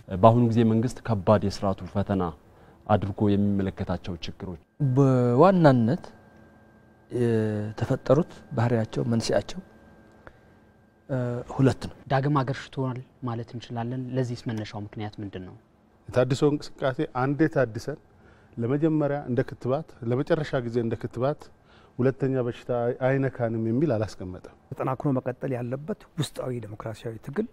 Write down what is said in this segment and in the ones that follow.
በአሁኑ ጊዜ መንግስት ከባድ የስርዓቱ ፈተና አድርጎ የሚመለከታቸው ችግሮች በዋናነት ተፈጠሩት ባህሪያቸው መንስኤያቸው ሁለት ነው። ዳግም አገርሽቷል ማለት እንችላለን። ለዚህስ መነሻው ምክንያት ምንድነው? የታድሶ እንቅስቃሴ አንዴ ታድሰን ለመጀመሪያ እንደ ክትባት ለመጨረሻ ጊዜ እንደ ክትባት ሁለተኛ በሽታ አይነካንም የሚል አላስቀመጠም። ተጠናክሮ መቀጠል ያለበት ውስጣዊ ዲሞክራሲያዊ ትግል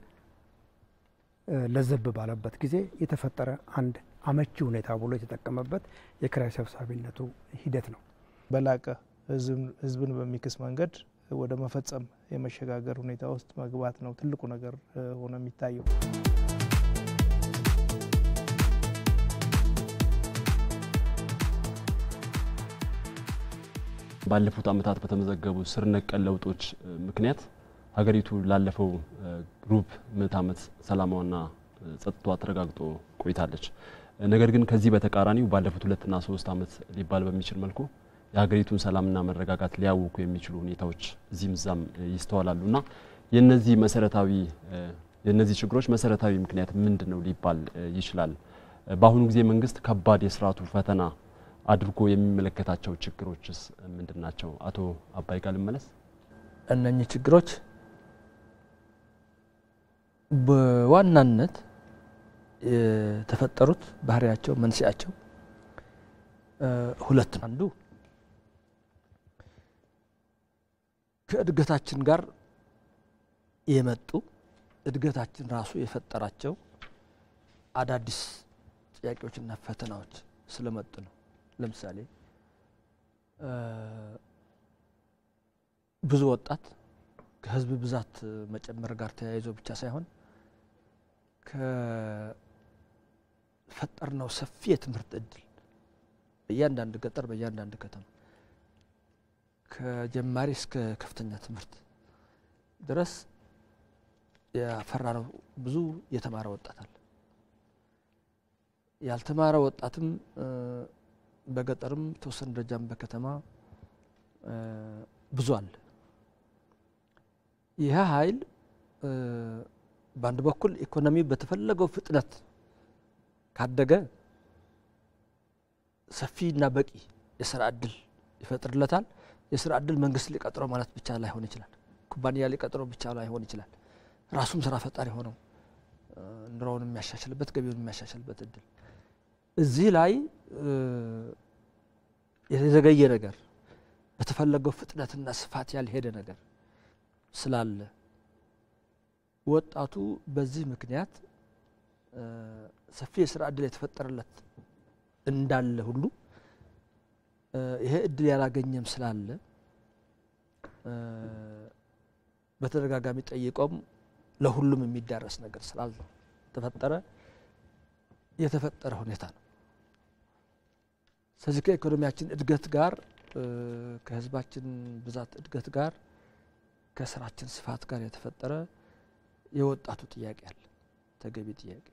ለዘብ ባለበት ጊዜ የተፈጠረ አንድ አመቺ ሁኔታ ብሎ የተጠቀመበት የክራይ ሰብሳቢነቱ ሂደት ነው። በላቀ ህዝብን በሚክስ መንገድ ወደ መፈጸም የመሸጋገር ሁኔታ ውስጥ መግባት ነው ትልቁ ነገር ሆነ የሚታየው። ባለፉት አመታት በተመዘገቡ ስር ነቀል ለውጦች ምክንያት ሀገሪቱ ላለፈው ሩብ ምዕተ ዓመት ሰላማውና ጸጥታው ተረጋግጦ ቆይታለች። ነገር ግን ከዚህ በተቃራኒው ባለፉት 2 እና 3 ዓመት ሊባል በሚችል መልኩ የሀገሪቱን ሰላምና መረጋጋት ሊያውኩ የሚችሉ ሁኔታዎች እዚህም እዛም ይስተዋላሉና የነዚህ ችግሮች መሰረታዊ ምክንያት ምንድነው ሊባል ይችላል? በአሁኑ ጊዜ መንግስት ከባድ የስርዓቱ ፈተና አድርጎ የሚመለከታቸው ችግሮችስ ምንድናቸው? አቶ አባይ ጋር ልመለስ። እነኚህ ችግሮች በዋናነት የተፈጠሩት ባህሪያቸው መንስኤያቸው ሁለት ነው። አንዱ ከእድገታችን ጋር የመጡ እድገታችን ራሱ የፈጠራቸው አዳዲስ ጥያቄዎችና ፈተናዎች ስለመጡ ነው። ለምሳሌ ብዙ ወጣት ከህዝብ ብዛት መጨመር ጋር ተያይዞ ብቻ ሳይሆን ከፈጠርነው ሰፊ የትምህርት እድል በእያንዳንዱ ገጠር በእያንዳንዱ ከተማ ከጀማሪ እስከ ከፍተኛ ትምህርት ድረስ ያፈራነው ብዙ የተማረ ወጣት አለ። ያልተማረ ወጣትም በገጠርም ተወሰነ ደረጃም በከተማ ብዙ አለ። ይህ ኃይል በአንድ በኩል ኢኮኖሚ በተፈለገው ፍጥነት ካደገ ሰፊና በቂ የሥራ ዕድል ይፈጥርለታል። የሥራ ዕድል መንግስት ሊቀጥረው ማለት ብቻ ላይሆን ይችላል። ኩባንያ ሊቀጥረው ብቻ ላይሆን ይችላል። ራሱም ስራ ፈጣሪ ሆነው ኑሮውን የሚያሻሽልበት ገቢውን የሚያሻሽልበት እድል እዚህ ላይ የተዘገየ ነገር በተፈለገው ፍጥነትና ስፋት ያልሄደ ነገር ስላለ ወጣቱ በዚህ ምክንያት ሰፊ የሥራ ዕድል የተፈጠረለት እንዳለ ሁሉ ይሄ እድል ያላገኘም ስላለ በተደጋጋሚ ጠይቆም ለሁሉም የሚዳረስ ነገር ስላልተፈጠረ የተፈጠረ ሁኔታ ነው። ስለዚህ ከኢኮኖሚያችን እድገት ጋር ከህዝባችን ብዛት እድገት ጋር ከስራችን ስፋት ጋር የተፈጠረ የወጣቱ ጥያቄ አለ፣ ተገቢ ጥያቄ።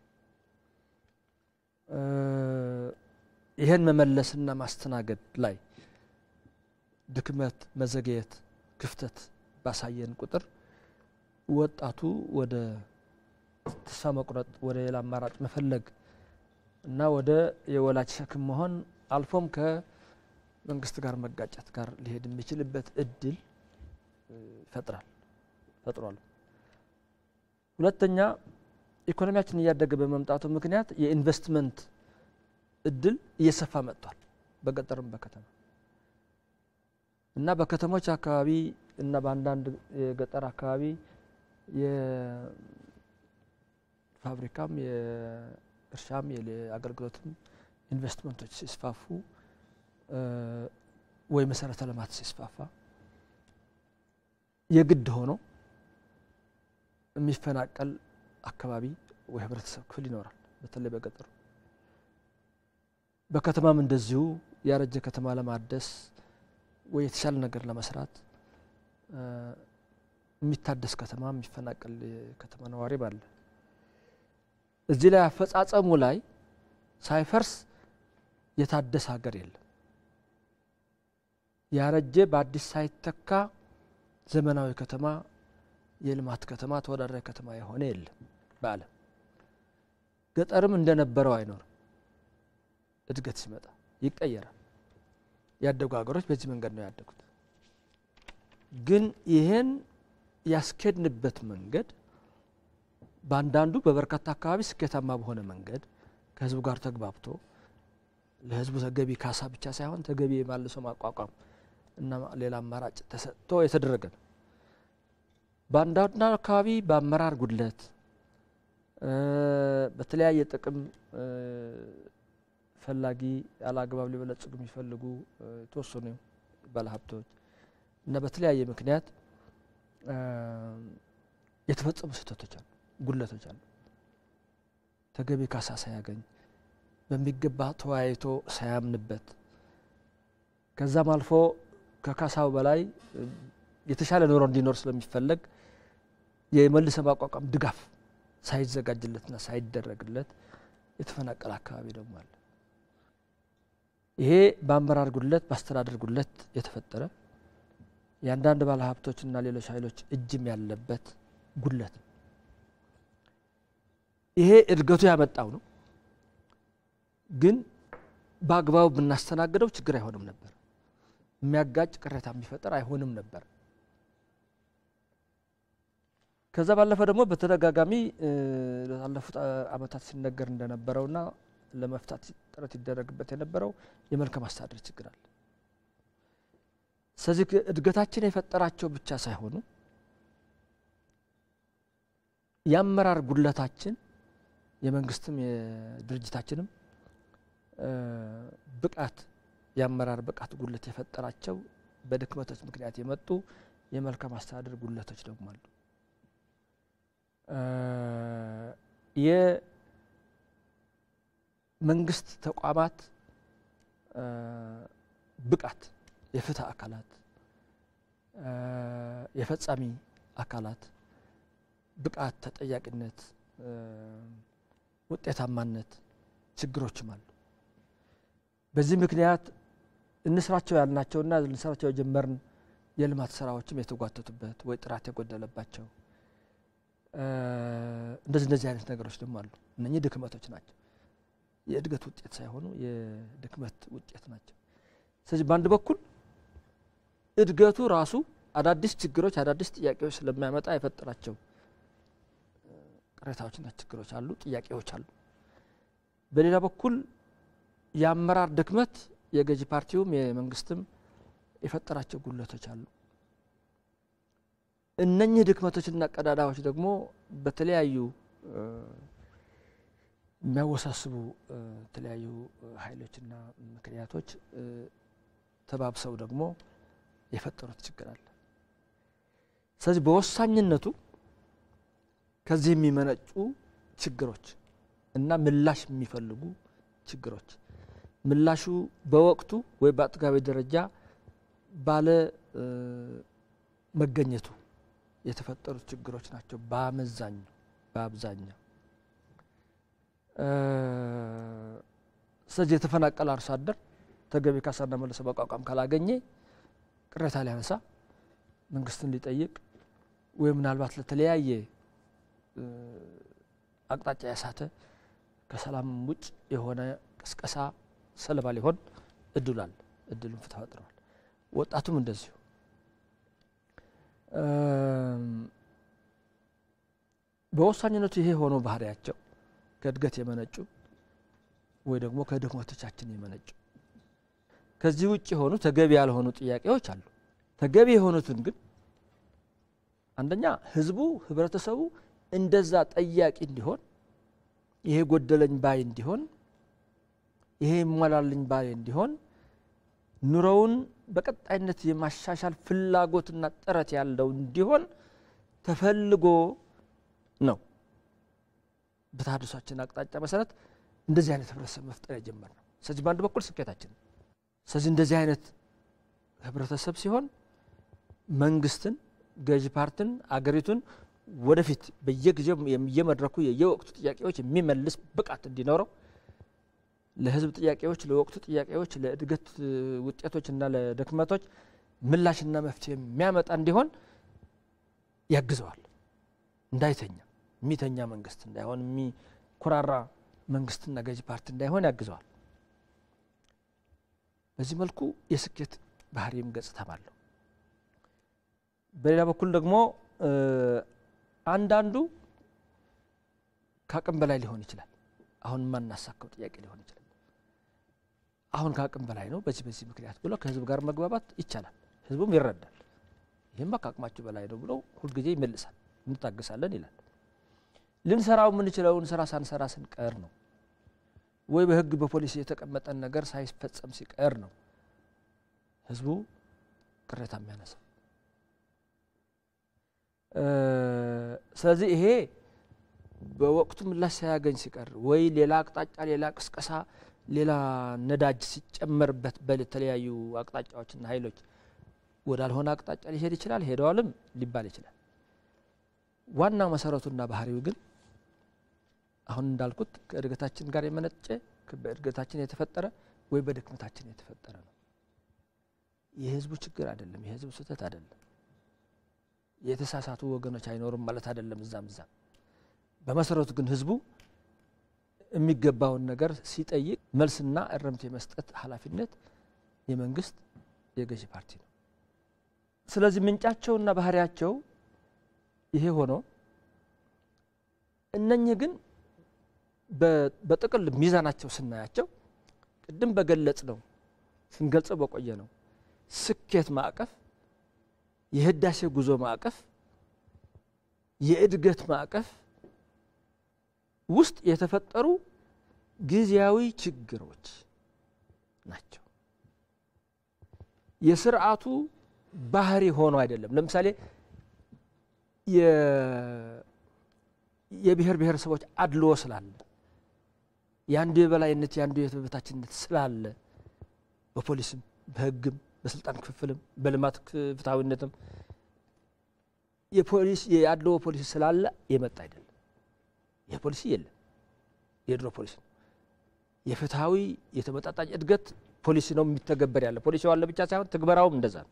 ይሄን መመለስና ማስተናገድ ላይ ድክመት፣ መዘግየት፣ ክፍተት ባሳየን ቁጥር ወጣቱ ወደ ተስፋ መቁረጥ፣ ወደ ሌላ አማራጭ መፈለግ እና ወደ የወላጅ ሸክም መሆን አልፎም ከመንግስት ጋር መጋጨት ጋር ሊሄድ የሚችልበት እድል ፈጥሯል። ሁለተኛ ኢኮኖሚያችን እያደገ በመምጣቱ ምክንያት የኢንቨስትመንት እድል እየሰፋ መጥቷል በገጠርም በከተማ እና በከተሞች አካባቢ እና በአንዳንድ የገጠር አካባቢ የፋብሪካም የእርሻም የአገልግሎትም ኢንቨስትመንቶች ሲስፋፉ ወይ መሰረተ ልማት ሲስፋፋ የግድ ሆኖ የሚፈናቀል አካባቢ ወይ ህብረተሰብ ክፍል ይኖራል። በተለይ በገጠሩ በከተማም እንደዚሁ ያረጀ ከተማ ለማደስ ወይ የተሻለ ነገር ለመስራት የሚታደስ ከተማ የሚፈናቀል ከተማ ነዋሪ ባለ እዚህ ላይ አፈጻጸሙ ላይ ሳይፈርስ የታደሰ ሀገር የለም። ያረጀ በአዲስ ሳይተካ ዘመናዊ ከተማ የልማት ከተማ ተወዳዳሪ ከተማ የሆነ የለም በዓለም። ገጠርም እንደነበረው አይኖርም። እድገት ሲመጣ ይቀየራል። ያደጉ ሀገሮች በዚህ መንገድ ነው ያደጉት። ግን ይሄን ያስኬድንበት መንገድ በአንዳንዱ በበርካታ አካባቢ ስኬታማ በሆነ መንገድ ከህዝቡ ጋር ተግባብቶ ለህዝቡ ተገቢ ካሳ ብቻ ሳይሆን ተገቢ የማልሶ ማቋቋም እና ሌላ አማራጭ ተሰጥቶ የተደረገ ነው። በአንዳንዱ አካባቢ በአመራር ጉድለት በተለያየ ጥቅም ፈላጊ ያላግባብ ሊበለጽጉ የሚፈልጉ ተወሰኑ ባለሀብቶች እና በተለያየ ምክንያት የተፈጸሙ ስህተቶች አሉ፣ ጉድለቶች አሉ። ተገቢ ካሳ ሳያገኝ በሚገባ ተወያይቶ ሳያምንበት ከዛም አልፎ ከካሳው በላይ የተሻለ ኑሮ እንዲኖር ስለሚፈለግ የመልሶ ማቋቋም ድጋፍ ሳይዘጋጅለትና ሳይደረግለት የተፈናቀለ አካባቢ ደግሞ አለ። ይሄ በአመራር ጉድለት በአስተዳደር ጉድለት የተፈጠረ የአንዳንድ ባለሀብቶችና ሌሎች ኃይሎች እጅም ያለበት ጉድለት ነው። ይሄ እድገቱ ያመጣው ነው። ግን በአግባቡ ብናስተናግደው ችግር አይሆንም ነበር። የሚያጋጭ ቅሬታ የሚፈጠር አይሆንም ነበር። ከዛ ባለፈ ደግሞ በተደጋጋሚ ባለፉት አመታት ሲነገር እንደነበረውና ለመፍታት ጥረት ይደረግበት የነበረው የመልካም አስተዳደር ችግር አለ። ስለዚህ እድገታችን የፈጠራቸው ብቻ ሳይሆኑ የአመራር ጉድለታችን የመንግስትም የድርጅታችንም ብቃት የአመራር ብቃት ጉድለት የፈጠራቸው በድክመቶች ምክንያት የመጡ የመልካም አስተዳደር ጉድለቶች ደግሞ አሉ። የመንግስት ተቋማት ብቃት የፍትህ አካላት የፈጻሚ አካላት ብቃት ተጠያቂነት ውጤታማነት ችግሮችም አሉ። በዚህ ምክንያት እንስራቸው ያልናቸውና እንስራቸው የጀመርን የልማት ስራዎችም የተጓተቱበት ወይ ጥራት የጎደለባቸው እንደዚህ አይነት ነገሮች ደግሞ አሉ። እነኚህ ድክመቶች ናቸው። የእድገት ውጤት ሳይሆኑ የድክመት ውጤት ናቸው። ስለዚህ በአንድ በኩል እድገቱ ራሱ አዳዲስ ችግሮች አዳዲስ ጥያቄዎች ስለሚያመጣ የፈጠራቸው ቅሬታዎችና ችግሮች አሉ፣ ጥያቄዎች አሉ። በሌላ በኩል የአመራር ድክመት የገዢ ፓርቲውም የመንግስትም የፈጠራቸው ጉድለቶች አሉ። እነኚህ ድክመቶችና ቀዳዳዎች ደግሞ በተለያዩ የሚያወሳስቡ የተለያዩ ኃይሎችና ምክንያቶች ተባብሰው ደግሞ የፈጠሩት ችግር አለ። ስለዚህ በወሳኝነቱ ከዚህ የሚመነጩ ችግሮች እና ምላሽ የሚፈልጉ ችግሮች ምላሹ በወቅቱ ወይ በአጥጋቢ ደረጃ ባለ መገኘቱ የተፈጠሩት ችግሮች ናቸው። በአብዛኛው ስለዚህ የተፈናቀለ አርሶ አደር ተገቢ ካሳና መልሶ ማቋቋም ካላገኘ ቅሬታ ሊያነሳ መንግስትን ሊጠይቅ ወይ ምናልባት ለተለያየ አቅጣጫ ያሳተ ከሰላም ውጭ የሆነ ቅስቀሳ ሰለባ ሊሆን እድሉን ተፈጥሯል። ወጣቱም እንደዚሁ በወሳኝነቱ ይሄ ሆኖ ባህሪያቸው ከእድገት የመነጩ ወይ ደግሞ ከድክመቶቻችን የመነጩ ከዚህ ውጭ የሆኑ ተገቢ ያልሆኑ ጥያቄዎች አሉ። ተገቢ የሆኑትን ግን አንደኛ ህዝቡ ህብረተሰቡ እንደዛ ጠያቂ እንዲሆን ይሄ ጎደለኝ ባይ እንዲሆን ይሄ ይሟላልኝ ባይ እንዲሆን ኑሮውን በቀጣይነት የማሻሻል ፍላጎትና ጥረት ያለው እንዲሆን ተፈልጎ ነው። በተሐድሷችን አቅጣጫ መሰረት እንደዚህ አይነት ህብረተሰብ መፍጠር የጀመርነው። ስለዚህ በአንድ በኩል ስኬታችን ስለዚህ እንደዚህ አይነት ህብረተሰብ ሲሆን መንግስትን ገዢ ፓርቲን አገሪቱን ወደፊት በየጊዜው የመድረኩ የወቅቱ ጥያቄዎች የሚመልስ ብቃት እንዲኖረው ለህዝብ ጥያቄዎች ለወቅቱ ጥያቄዎች ለእድገት ውጤቶችና ለድክመቶች ምላሽና መፍትሄ የሚያመጣ እንዲሆን ያግዘዋል። እንዳይተኛ የሚተኛ መንግስት እንዳይሆን የሚኮራራ መንግስትና ገዢ ፓርቲ እንዳይሆን ያግዘዋል። በዚህ መልኩ የስኬት ባህሪም ገጽታም አለው። በሌላ በኩል ደግሞ አንዳንዱ ከአቅም በላይ ሊሆን ይችላል። አሁን ማናሳካው ጥያቄ ሊሆን ይችላል። አሁን ከአቅም በላይ ነው በዚህ ምክንያት ብሎ ከህዝብ ጋር መግባባት ይቻላል። ህዝቡም ይረዳል። ይሄማ ከአቅማችሁ በላይ ነው ብሎ ሁልጊዜ ይመልሳል። እንታገሳለን ይላል። ልንሰራው የምንችለውን ስራ ሳንሰራ ስንቀር ነው ወይ በህግ በፖሊሲ የተቀመጠን ነገር ሳይፈጸም ሲቀር ነው ህዝቡ ቅሬታ የሚያነሳው። ስለዚህ ይሄ በወቅቱ ምላሽ ሳያገኝ ሲቀር ወይ ሌላ አቅጣጫ ሌላ ቅስቀሳ ሌላ ነዳጅ ሲጨመርበት በተለያዩ አቅጣጫዎችና ኃይሎች ወዳልሆነ አቅጣጫ ሊሄድ ይችላል። ሄደዋልም ሊባል ይችላል። ዋና መሰረቱና ባህሪው ግን አሁን እንዳልኩት ከእድገታችን ጋር የመነጨ በእድገታችን የተፈጠረ ወይ በድክመታችን የተፈጠረ ነው። የህዝቡ ችግር አይደለም፣ የህዝቡ ስህተት አይደለም። የተሳሳቱ ወገኖች አይኖርም ማለት አይደለም እዛም። በመሰረቱ ግን ህዝቡ የሚገባውን ነገር ሲጠይቅ መልስና እርምት የመስጠት ኃላፊነት የመንግስት የገዢ ፓርቲ ነው። ስለዚህ ምንጫቸውና ባህሪያቸው ይሄ ሆኖ እነኚህ ግን በጥቅል ሚዛናቸው ስናያቸው ቅድም በገለጽ ነው ስንገልጸው በቆየ ነው ስኬት ማዕቀፍ፣ የህዳሴ ጉዞ ማዕቀፍ፣ የእድገት ማዕቀፍ ውስጥ የተፈጠሩ ጊዜያዊ ችግሮች ናቸው። የስርዓቱ ባህሪ ሆኖ አይደለም። ለምሳሌ የብሔር ብሔረሰቦች አድልዎ ስላለ ያንዱ የበላይነት ያንዱ የበታችነት ስላለ በፖሊስም በህግም በስልጣን ክፍፍልም በልማት ፍትሃዊነትም የአድልዎ ፖሊሲ ስላለ የመጣ አይደለም። ይህ ፖሊሲ የለም፣ የድሮ ፖሊሲ ነው። የፍትሃዊ የተመጣጣኝ እድገት ፖሊሲ ነው የሚተገበር ያለ። ፖሊሲው አለ ብቻ ሳይሆን ትግበራውም እንደዛ ነው።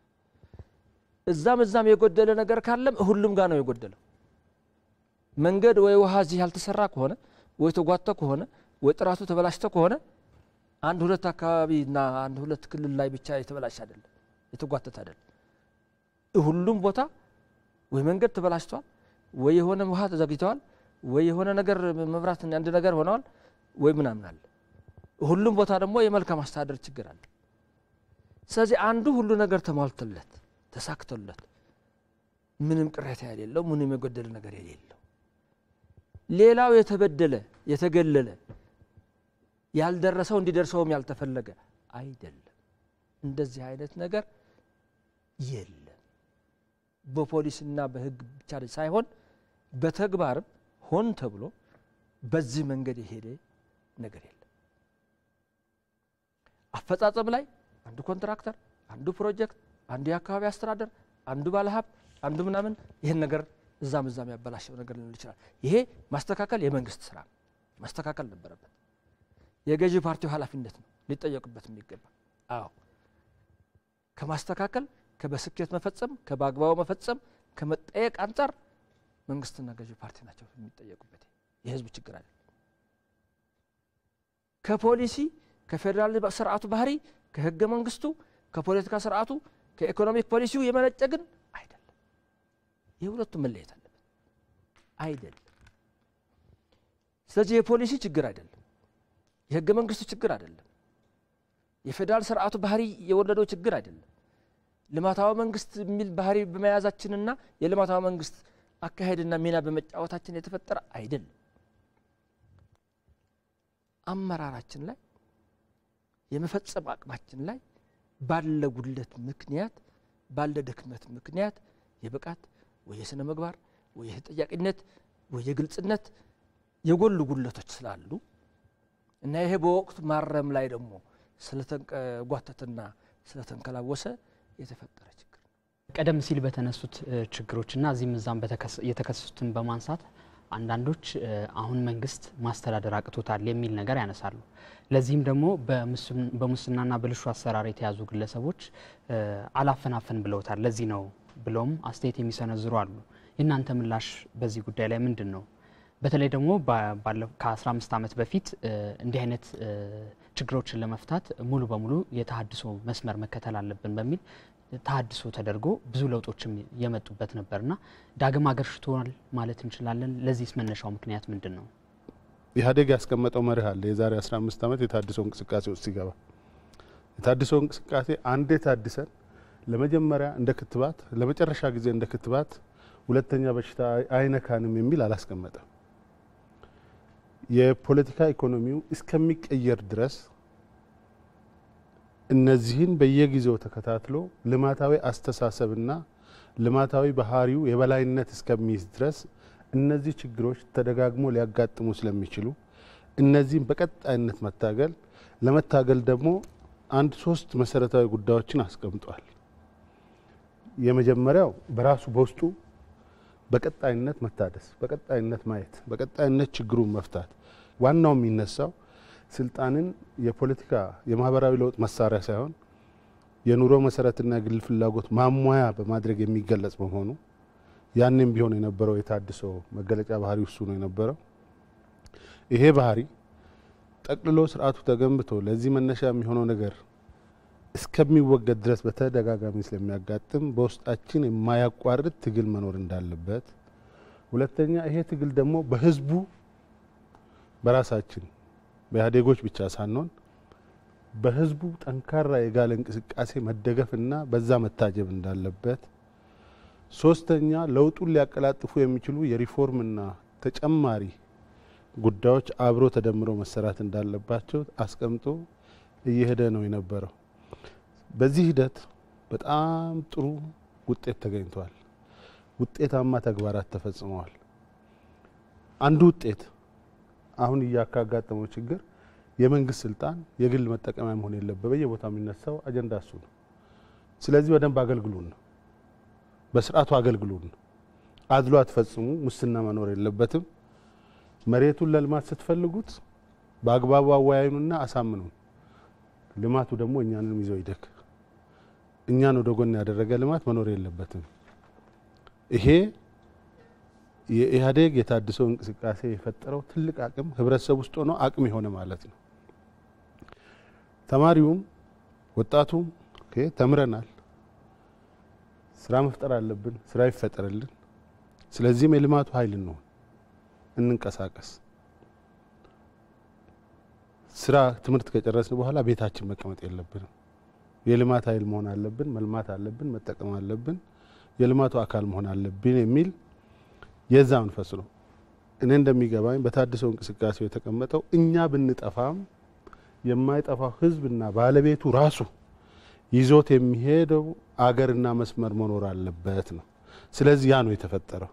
እዛም የጎደለ ነገር ካለም ሁሉም ጋር ነው የጎደለው። መንገድ ወይ ውሃ እዚህ ያልተሰራ ከሆነ ወይ ተጓተተ ከሆነ ወይ ጥራቱ ተበላሽተ ከሆነ አንድ ሁለት አካባቢና አንድ ሁለት ክልል ላይ ብቻ የተበላሽ አይደለም፣ የተጓተተ አይደለም። ሁሉም ቦታ ወይ መንገድ ተበላሽቷል፣ ወይ የሆነ ውሃ ተዘግይተዋል፣ ወይ የሆነ ነገር መብራት አንድ ነገር ሆነዋል፣ ወይ ምናምን አለ። ሁሉም ቦታ ደግሞ የመልካም አስተዳደር ችግር አለ። ስለዚህ አንዱ ሁሉ ነገር ተሟልቶለት ተሳክቶለት ምንም ቅሬታ የሌለው ምንም የጎደለ ነገር የሌለው፣ ሌላው የተበደለ የተገለለ ያልደረሰው እንዲደርሰውም ያልተፈለገ አይደለም። እንደዚህ አይነት ነገር የለም። በፖሊስና በህግ ብቻ ሳይሆን በተግባርም ሆን ተብሎ በዚህ መንገድ የሄደ ነገር የለም። አፈጻጸም ላይ አንዱ ኮንትራክተር፣ አንዱ ፕሮጀክት፣ አንዱ የአካባቢ አስተዳደር፣ አንዱ ባለሀብት፣ አንዱ ምናምን ይህን ነገር እዛም ያበላሸው ነገር ሊሆን ይችላል። ይሄ ማስተካከል የመንግስት ስራ ነው፣ ማስተካከል ነበረበት። የገዢ ፓርቲው ኃላፊነት ነው ሊጠየቁበት የሚገባ። አዎ ከማስተካከል ከበስኬት መፈጸም ከበአግባቡ መፈጸም ከመጠየቅ አንጻር መንግስትና ገዢ ፓርቲ ናቸው የሚጠየቁበት። የህዝብ ችግር አይደለም። ከፖሊሲ ከፌደራል ስርዓቱ ባህሪ ከህገ መንግስቱ ከፖለቲካ ስርዓቱ ከኢኮኖሚክ ፖሊሲው የመነጨ ግን አይደለም። የሁለቱም መለየት አለበት አይደለም። ስለዚህ የፖሊሲ ችግር አይደለም፣ የህገ መንግስቱ ችግር አይደለም፣ የፌደራል ስርዓቱ ባህሪ የወለደው ችግር አይደለም። ልማታዊ መንግስት የሚል ባህሪ በመያዛችንና የልማታዊ መንግስት አካሄድና ሚና በመጫወታችን የተፈጠረ አይደለም። አመራራችን ላይ የመፈጸም አቅማችን ላይ ባለ ጉድለት ምክንያት ባለ ድክመት ምክንያት የብቃት ወይ የስነ ምግባር ወይ የተጠያቂነት ወይ የግልጽነት የጎሉ ጉድለቶች ስላሉ እና ይሄ በወቅቱ ማረም ላይ ደግሞ ስለተጓተተና ስለተንከላወሰ የተፈጠረ ችግር። ቀደም ሲል በተነሱት ችግሮችና እዚህም እዛም የተከሰቱትን በማንሳት አንዳንዶች አሁን መንግስት ማስተዳደር አቅቶታል የሚል ነገር ያነሳሉ። ለዚህም ደግሞ በሙስናና ብልሹ አሰራር የተያዙ ግለሰቦች አላፈናፈን ብለውታል። ለዚህ ነው ብለውም አስተያየት የሚሰነዝሩ አሉ። የእናንተ ምላሽ በዚህ ጉዳይ ላይ ምንድን ነው? በተለይ ደግሞ ከ15 ዓመት በፊት እንዲህ አይነት ችግሮችን ለመፍታት ሙሉ በሙሉ የተሃድሶ መስመር መከተል አለብን በሚል ተሃድሶ ተደርጎ ብዙ ለውጦችም የመጡበት ነበርና ዳግም አገርሽቷል ማለት እንችላለን። ለዚህስ መነሻው ምክንያት ምንድነው? ኢህአዴግ ያስቀመጠው መርህ አለ። የዛሬ 15 ዓመት የታድሶ እንቅስቃሴ ውስጥ ሲገባ የታድሶ እንቅስቃሴ አንዴ ታድሰን ለመጀመሪያ እንደ ክትባት ለመጨረሻ ጊዜ እንደ ክትባት ሁለተኛ በሽታ አይነካንም የሚል አላስቀመጠም። የፖለቲካ ኢኮኖሚው እስከሚቀየር ድረስ እነዚህን በየጊዜው ተከታትሎ ልማታዊ አስተሳሰብና ልማታዊ ባህሪው የበላይነት እስከሚይዝ ድረስ እነዚህ ችግሮች ተደጋግሞ ሊያጋጥሙ ስለሚችሉ እነዚህን በቀጣይነት ለመታገል ደግሞ አንድ 3 መሰረታዊ ጉዳዮችን አስቀምጧል። የመጀመሪያው በራሱ በውስጡ በቀጣይነት መታደስ፣ በቀጣይነት ማየት፣ በቀጣይነት ችግሩን መፍታት። ዋናው የሚነሳው ስልጣንን የፖለቲካ የማህበራዊ ለውጥ መሳሪያ ሳይሆን የኑሮ መሰረትና ግል ፍላጎት ማሟያ በማድረግ የሚገለጽ በመሆኑ ያንንም ቢሆን የነበረው የታድሶ መገለጫ ባህሪ እሱ ነው የነበረው። ይሄ ባህሪ ጠቅልሎ ስርዓቱ ተገንብቶ ለዚህ መነሻ የሚሆነው ነገር እስከሚወገድ ድረስ በተደጋጋሚ ስለሚያጋጥም በውስጣችን የማያቋርጥ ትግል መኖር እንዳለበት፣ ሁለተኛ ይሄ ትግል ደግሞ በህዝቡ በራሳችን በኢህአዴጎች ብቻ ሳንሆን በህዝቡ ጠንካራ የጋለ እንቅስቃሴ መደገፍና በዛ መታጀብ እንዳለበት፣ ሶስተኛ ለውጡን ሊያቀላጥፉ የሚችሉ የሪፎርምና ተጨማሪ ጉዳዮች አብሮ ተደምሮ መሰራት እንዳለባቸው አስቀምጦ እየሄደ ነው የነበረው። በዚህ ሂደት በጣም ጥሩ ውጤት ተገኝቷል። ውጤታማ ተግባራት ተፈጽመዋል። አንዱ ውጤት አሁን እያካጋጠመው ችግር የመንግስት ስልጣን የግል መጠቀሚያ መሆን የለበት። በየቦታው የሚነሳው አጀንዳ እሱ ነው። ስለዚህ በደንብ አገልግሉን ነው፣ በስርዓቱ አገልግሉን ነው። አድሎ አትፈጽሙ፣ ሙስና መኖር የለበትም። መሬቱን ለልማት ስትፈልጉት በአግባቡ አወያዩንና አሳምኑን። ልማቱ ደግሞ እኛንም ይዘው ይደክ። እኛን ወደ ጎን ያደረገ ልማት መኖር የለበትም። ይሄ የኢህአዴግ የታድሶ እንቅስቃሴ የፈጠረው ትልቅ አቅም ህብረተሰብ ውስጥ ሆኖ አቅም የሆነ ማለት ነው። ተማሪውም ወጣቱም ተምረናል፣ ስራ መፍጠር አለብን፣ ስራ ይፈጠርልን። ስለዚህም የልማቱ ኃይል ነው እንንቀሳቀስ። ስራ ትምህርት ከጨረስን በኋላ ቤታችን መቀመጥ የለብንም። የልማት ኃይል መሆን አለብን፣ መልማት አለብን፣ መጠቀም አለብን፣ የልማቱ አካል መሆን አለብን የሚል የዛ መንፈስ ነው። እኔ እንደሚገባኝ በታድሶ እንቅስቃሴው የተቀመጠው እኛ ብንጠፋም የማይጠፋው ህዝብና ባለቤቱ ራሱ ይዞት የሚሄደው አገርና መስመር መኖር አለበት ነው። ስለዚህ ያ ነው የተፈጠረው።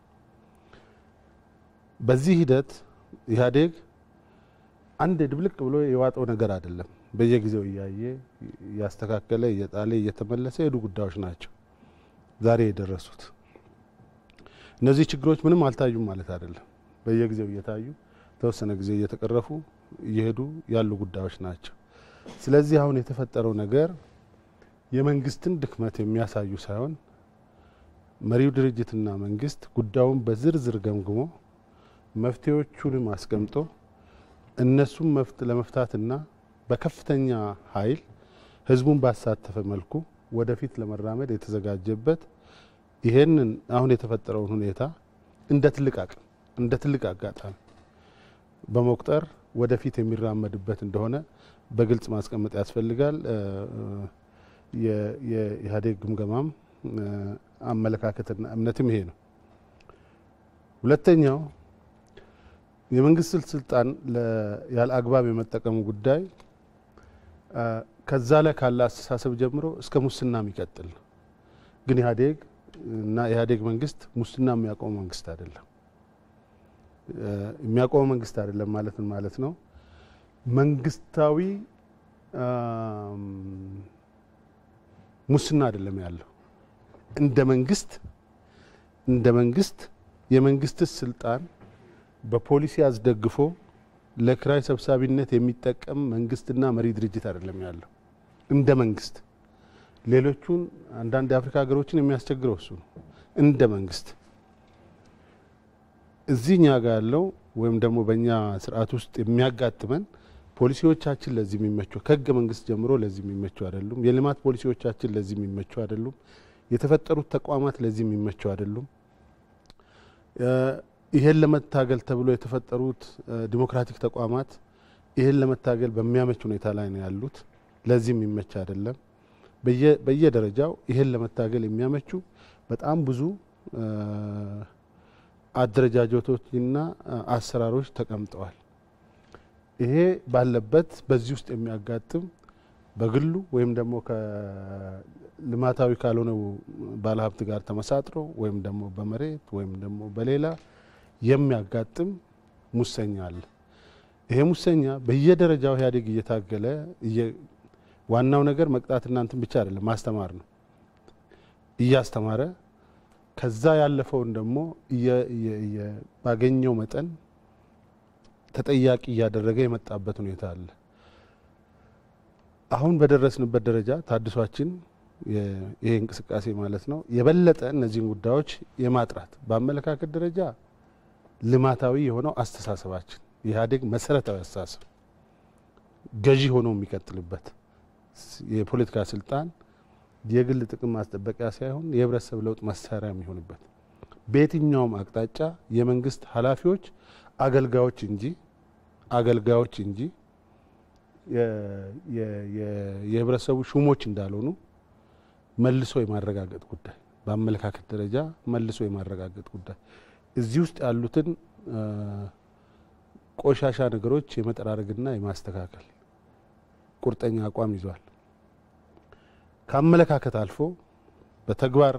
በዚህ ሂደት ኢህአዴግ አንድ ድብልቅ ብሎ የዋጠው ነገር አይደለም። በየጊዜው እያየ ያስተካከለ እየጣለ እየተመለሰ የዱ ጉዳዮች ናቸው ዛሬ የደረሱት። እነዚህ ችግሮች ምንም አልታዩም ማለት አይደለም። በየጊዜው እየታዩ ተወሰነ ጊዜ እየተቀረፉ እየሄዱ ያሉ ጉዳዮች ናቸው። ስለዚህ አሁን የተፈጠረው ነገር የመንግስትን ድክመት የሚያሳዩ ሳይሆን መሪው ድርጅትና መንግስት ጉዳዩን በዝርዝር ገምግሞ መፍትሄዎቹንም አስቀምጦ እነሱም ለመፍታትና በከፍተኛ ኃይል ህዝቡን ባሳተፈ መልኩ ወደፊት ለመራመድ የተዘጋጀበት ይሄንን አሁን የተፈጠረውን ሁኔታ እንደ ትልቅ አቅም እንደ ትልቅ አጋጣሚ በመቁጠር ወደፊት የሚራመድበት እንደሆነ በግልጽ ማስቀመጥ ያስፈልጋል። የኢህአዴግ ግምገማም አመለካከትና እምነትም ይሄ ነው። ሁለተኛው የመንግስት ስልጣን ያለ አግባብ የመጠቀሙ ጉዳይ ከዛ ላይ ካለ አስተሳሰብ ጀምሮ እስከ ሙስና የሚቀጥል ነው። ግን ኢህአዴግ እና ኢህአዴግ መንግስት ሙስና የሚያቆም መንግስት አይደለም። የሚያቆም መንግስት አይደለም ማለት ነው። መንግስታዊ ሙስና አይደለም ያለው። እንደ መንግስት የመንግስት ስልጣን በፖሊሲ አስደግፎ ለክራይ ሰብሳቢነት የሚጠቀም መንግስትና መሪ ድርጅት አይደለም ያለው። እንደ መንግስት ሌሎቹን አንዳንድ የአፍሪካ ሀገሮችን የሚያስቸግረው እሱ ነው። እንደ መንግስት እዚህኛ ጋር ያለው ወይም ደግሞ በእኛ ስርዓት ውስጥ የሚያጋጥመን ፖሊሲዎቻችን ለዚህ የሚመቸው ከህገ መንግስት ጀምሮ ለዚህ የሚመቸው አይደሉም። የልማት ፖሊሲዎቻችን ለዚህ የሚመቸው አይደሉም። የተፈጠሩት ተቋማት ለዚህ የሚመቸው አይደሉም። ይሄን ለመታገል ተብሎ የተፈጠሩት ዲሞክራቲክ ተቋማት ይሄን ለመታገል በሚያመች ሁኔታ ላይ ነው ያሉት። ለዚህ የሚመች አይደለም። በየደረጃው ይሄን ለመታገል የሚያመቹ በጣም ብዙ አደረጃጀቶችና አሰራሮች ተቀምጠዋል። ይሄ ባለበት በዚህ ውስጥ የሚያጋጥም በግሉ ወይም ደግሞ ከልማታዊ ካልሆነው ባለሀብት ጋር ተመሳጥሮ ወይም ደግሞ በመሬት ወይም ደግሞ በሌላ የሚያጋጥም ሙሰኛ አለ። ይሄ ሙሰኛ በየደረጃው ኢህአዴግ እየታገለ ዋናው ነገር መቅጣት እናንተን ብቻ አይደለም ማስተማር ነው። እያስተማረ ከዛ ያለፈውን ደግሞ ባገኘው መጠን ተጠያቂ እያደረገ የመጣበት ሁኔታ አለ። አሁን በደረስንበት ደረጃ ታድሷችን ይሄ እንቅስቃሴ ማለት ነው የበለጠ እነዚህን ጉዳዮች የማጥራት በአመለካከት ደረጃ ልማታዊ የሆነው አስተሳሰባችን ኢህአዴግ መሰረታዊ አስተሳሰብ ገዢ ሆኖ የሚቀጥልበት የፖለቲካ ስልጣን የግል ጥቅም ማስጠበቂያ ሳይሆን የህብረተሰብ ለውጥ መሳሪያ የሚሆንበት በየትኛውም አቅጣጫ የመንግስት ኃላፊዎች አገልጋዮች እንጂ የህብረተሰቡ ሹሞች እንዳልሆኑ መልሶ የማረጋገጥ ጉዳይ በአመለካከት ደረጃ መልሶ የማረጋገጥ ጉዳይ እዚህ ውስጥ ያሉትን ቆሻሻ ነገሮች የመጠራረግና የማስተካከል ቁርጠኛ አቋም ይዟል። ከአመለካከት አልፎ በተግባር